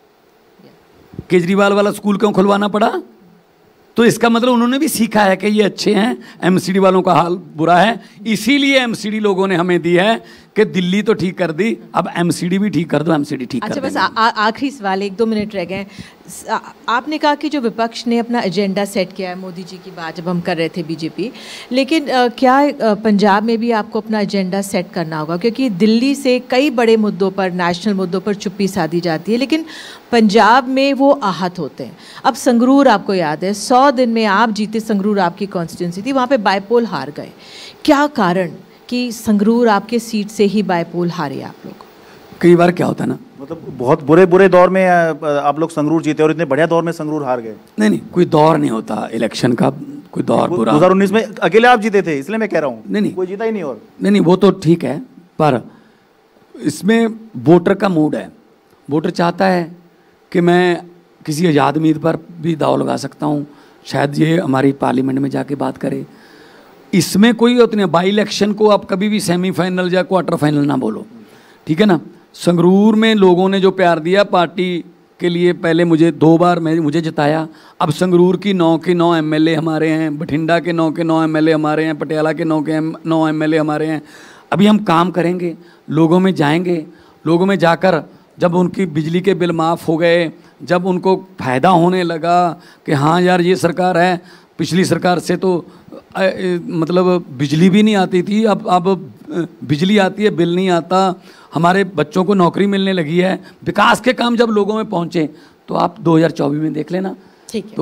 केजरीवाल वाला स्कूल क्यों खुलवाना पड़ा? तो इसका मतलब उन्होंने भी सीखा है कि ये अच्छे हैं, एमसीडी वालों का हाल बुरा है। इसीलिए एमसीडी लोगों ने हमें दी है कि दिल्ली तो ठीक कर दी, अब एमसीडी भी ठीक कर दो, एमसीडी ठीक कर अच्छा, बस देंगे। आखिरी सवाल, 1-2 मिनट रह गए। आपने कहा कि जो विपक्ष ने अपना एजेंडा सेट किया है, मोदी जी की बात जब हम कर रहे थे बीजेपी, लेकिन क्या पंजाब में भी आपको अपना एजेंडा सेट करना होगा? क्योंकि दिल्ली से कई बड़े मुद्दों पर, नेशनल मुद्दों पर चुप्पी साधी जाती है, लेकिन पंजाब में वो आहत होते हैं। अब संगरूर आपको याद है, 100 दिन में आप जीते, संगरूर आपकी कॉन्स्टिट्यूंसी थी, वहाँ पे बायपोल हार गए। क्या कारण कि संगरूर आपके सीट से ही बायपोल हारे आप लोग? कई बार क्या होता है ना, मतलब बहुत बुरे दौर में आप लोग संगरूर जीते और इतने बढ़िया दौर में संगरूर हार गए। नहीं, कोई दौर नहीं होता इलेक्शन का, कोई दौर बुरा। 2019 में अकेले आप जीते थे, इसलिए मैं कह रहा हूँ। नहीं, कोई जीता ही नहीं। और नहीं, वो तो ठीक है, पर इसमें वोटर का मूड है। वोटर चाहता है कि मैं किसी आज़ाद उम्मीद पर भी दाव लगा सकता हूँ, शायद ये हमारी पार्लियामेंट में जाके बात करे। इसमें कोई उतने बाई इलेक्शन को आप कभी भी सेमीफाइनल या क्वार्टर फाइनल ना बोलो, ठीक है ना। संगरूर में लोगों ने जो प्यार दिया पार्टी के लिए, पहले मुझे 2 बार मुझे जिताया, अब संगरूर की 9 के 9 एमएलए हमारे हैं, बठिंडा के 9 के 9 एमएलए हमारे हैं, पटियाला के 9 के 9 एमएलए हमारे हैं। अभी हम काम करेंगे, लोगों में जाएंगे, लोगों में जाकर जब उनकी बिजली के बिल माफ़ हो गए, जब उनको फ़ायदा होने लगा कि हाँ यार ये सरकार है, पिछली सरकार से तो मतलब बिजली भी नहीं आती थी, अब बिजली आती है, बिल नहीं आता, हमारे बच्चों को नौकरी मिलने लगी है, विकास के काम जब लोगों में पहुँचे तो आप 2024 में देख लेना। ठीक है।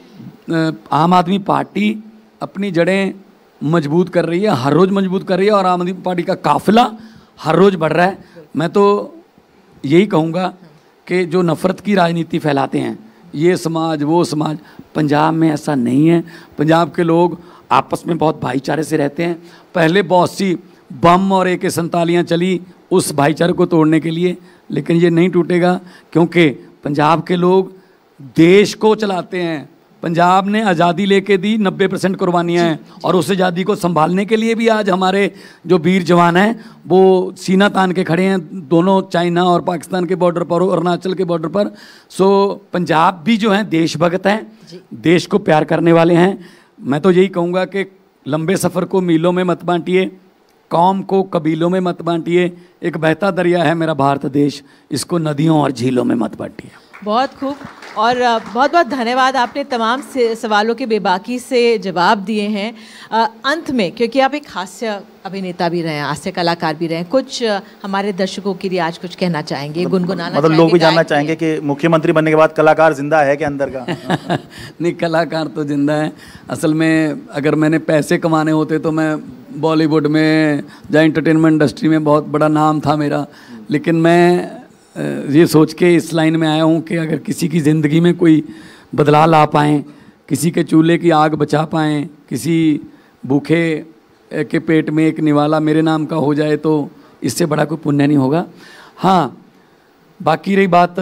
तो आम आदमी पार्टी अपनी जड़ें मजबूत कर रही है, हर रोज़ मजबूत कर रही है, और आम आदमी पार्टी का काफिला हर रोज़ बढ़ रहा है। मैं तो यही कहूँगा कि जो नफ़रत की राजनीति फैलाते हैं, ये समाज वो समाज, पंजाब में ऐसा नहीं है। पंजाब के लोग आपस में बहुत भाईचारे से रहते हैं। पहले बहुत सी बम और AK-47 चली उस भाईचारे को तोड़ने के लिए, लेकिन ये नहीं टूटेगा, क्योंकि पंजाब के लोग देश को चलाते हैं। पंजाब ने आज़ादी लेके दी, 90% कुर्बानियाँ हैं, और उस आज़ादी को संभालने के लिए भी आज हमारे जो वीर जवान हैं वो सीना तान के खड़े हैं, दोनों चाइना और पाकिस्तान के बॉर्डर पर, अरुणाचल के बॉर्डर पर। सो पंजाब भी जो हैं देशभक्त हैं, देश को प्यार करने वाले हैं। मैं तो यही कहूँगा कि लंबे सफ़र को मीलों में मत बांटिए, कौम को कबीलों में मत बांटिए। एक बहता दरिया है मेरा भारत देश, इसको नदियों और झीलों में मत बांटिए। बहुत खूब, और बहुत बहुत धन्यवाद, आपने तमाम सवालों के बेबाकी से जवाब दिए हैं। अंत में, क्योंकि आप एक हास्य अभिनेता भी रहे हैं, हास्य कलाकार भी रहे हैं, कुछ हमारे दर्शकों के लिए आज कुछ कहना चाहेंगे, गुनगुनाना मतलब लोग भी जानना चाहेंगे कि मुख्यमंत्री बनने के बाद कलाकार जिंदा है कि अंदर का? नहीं, कलाकार तो जिंदा है। असल में अगर मैंने पैसे कमाने होते तो मैं बॉलीवुड में या एंटरटेनमेंट इंडस्ट्री में बहुत बड़ा नाम था मेरा, लेकिन मैं ये सोच के इस लाइन में आया हूँ कि अगर किसी की ज़िंदगी में कोई बदलाव ला पाएँ, किसी के चूल्हे की आग बचा पाएँ, किसी भूखे के पेट में एक निवाला मेरे नाम का हो जाए, तो इससे बड़ा कोई पुण्य नहीं होगा। हाँ, बाकी रही बात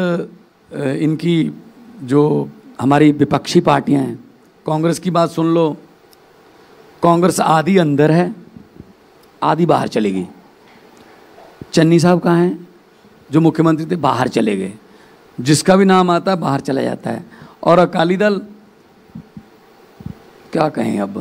इनकी जो हमारी विपक्षी पार्टियां हैं, कांग्रेस की बात सुन लो। कांग्रेस आधी अंदर है, आधी बाहर चलेगी। चन्नी साहब कहाँ हैं? जो मुख्यमंत्री थे बाहर चले गए, जिसका भी नाम आता है बाहर चला जाता है। और अकाली दल क्या कहें अब,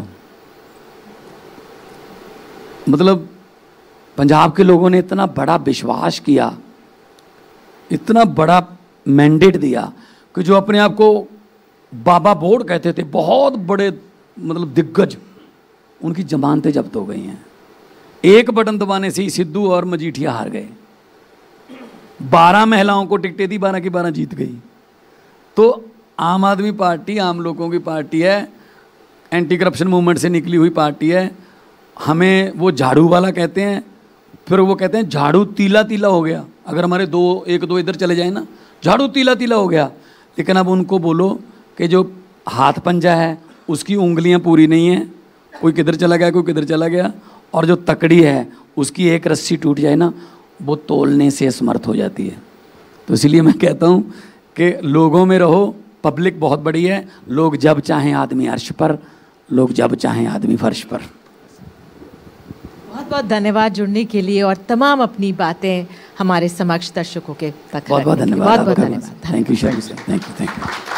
मतलब पंजाब के लोगों ने इतना बड़ा विश्वास किया, इतना बड़ा मैंडेट दिया कि जो अपने आप को बाबा बोर्ड कहते थे, बहुत बड़े मतलब दिग्गज, उनकी जमानतें जब्त हो गई हैं। एक बटन दबाने से ही सिद्धू और मजीठिया हार गए। 12 महिलाओं को टिकटें दी, 12 की 12 जीत गई। तो आम आदमी पार्टी आम लोगों की पार्टी है, एंटी करप्शन मूवमेंट से निकली हुई पार्टी है। हमें वो झाड़ू वाला कहते हैं, फिर वो कहते हैं झाड़ू तीला तीला हो गया। अगर हमारे एक दो इधर चले जाए ना, झाड़ू तीला तीला हो गया। लेकिन अब उनको बोलो कि जो हाथ पंजा है उसकी उंगलियां पूरी नहीं हैं, कोई किधर चला गया कोई किधर चला गया, और जो तकड़ी है उसकी एक रस्सी टूट जाए ना, वो तोलने से असमर्थ हो जाती है। तो इसलिए मैं कहता हूँ कि लोगों में रहो, पब्लिक बहुत बड़ी है, लोग जब चाहें आदमी अर्श पर, लोग जब चाहें आदमी फर्श पर। बहुत बहुत धन्यवाद जुड़ने के लिए और तमाम अपनी बातें हमारे समक्ष दर्शकों के तक बहुत बहुत रखने के लिए। धन्यवाद। बहुत बहुत धन्यवाद। Thank you, thank you.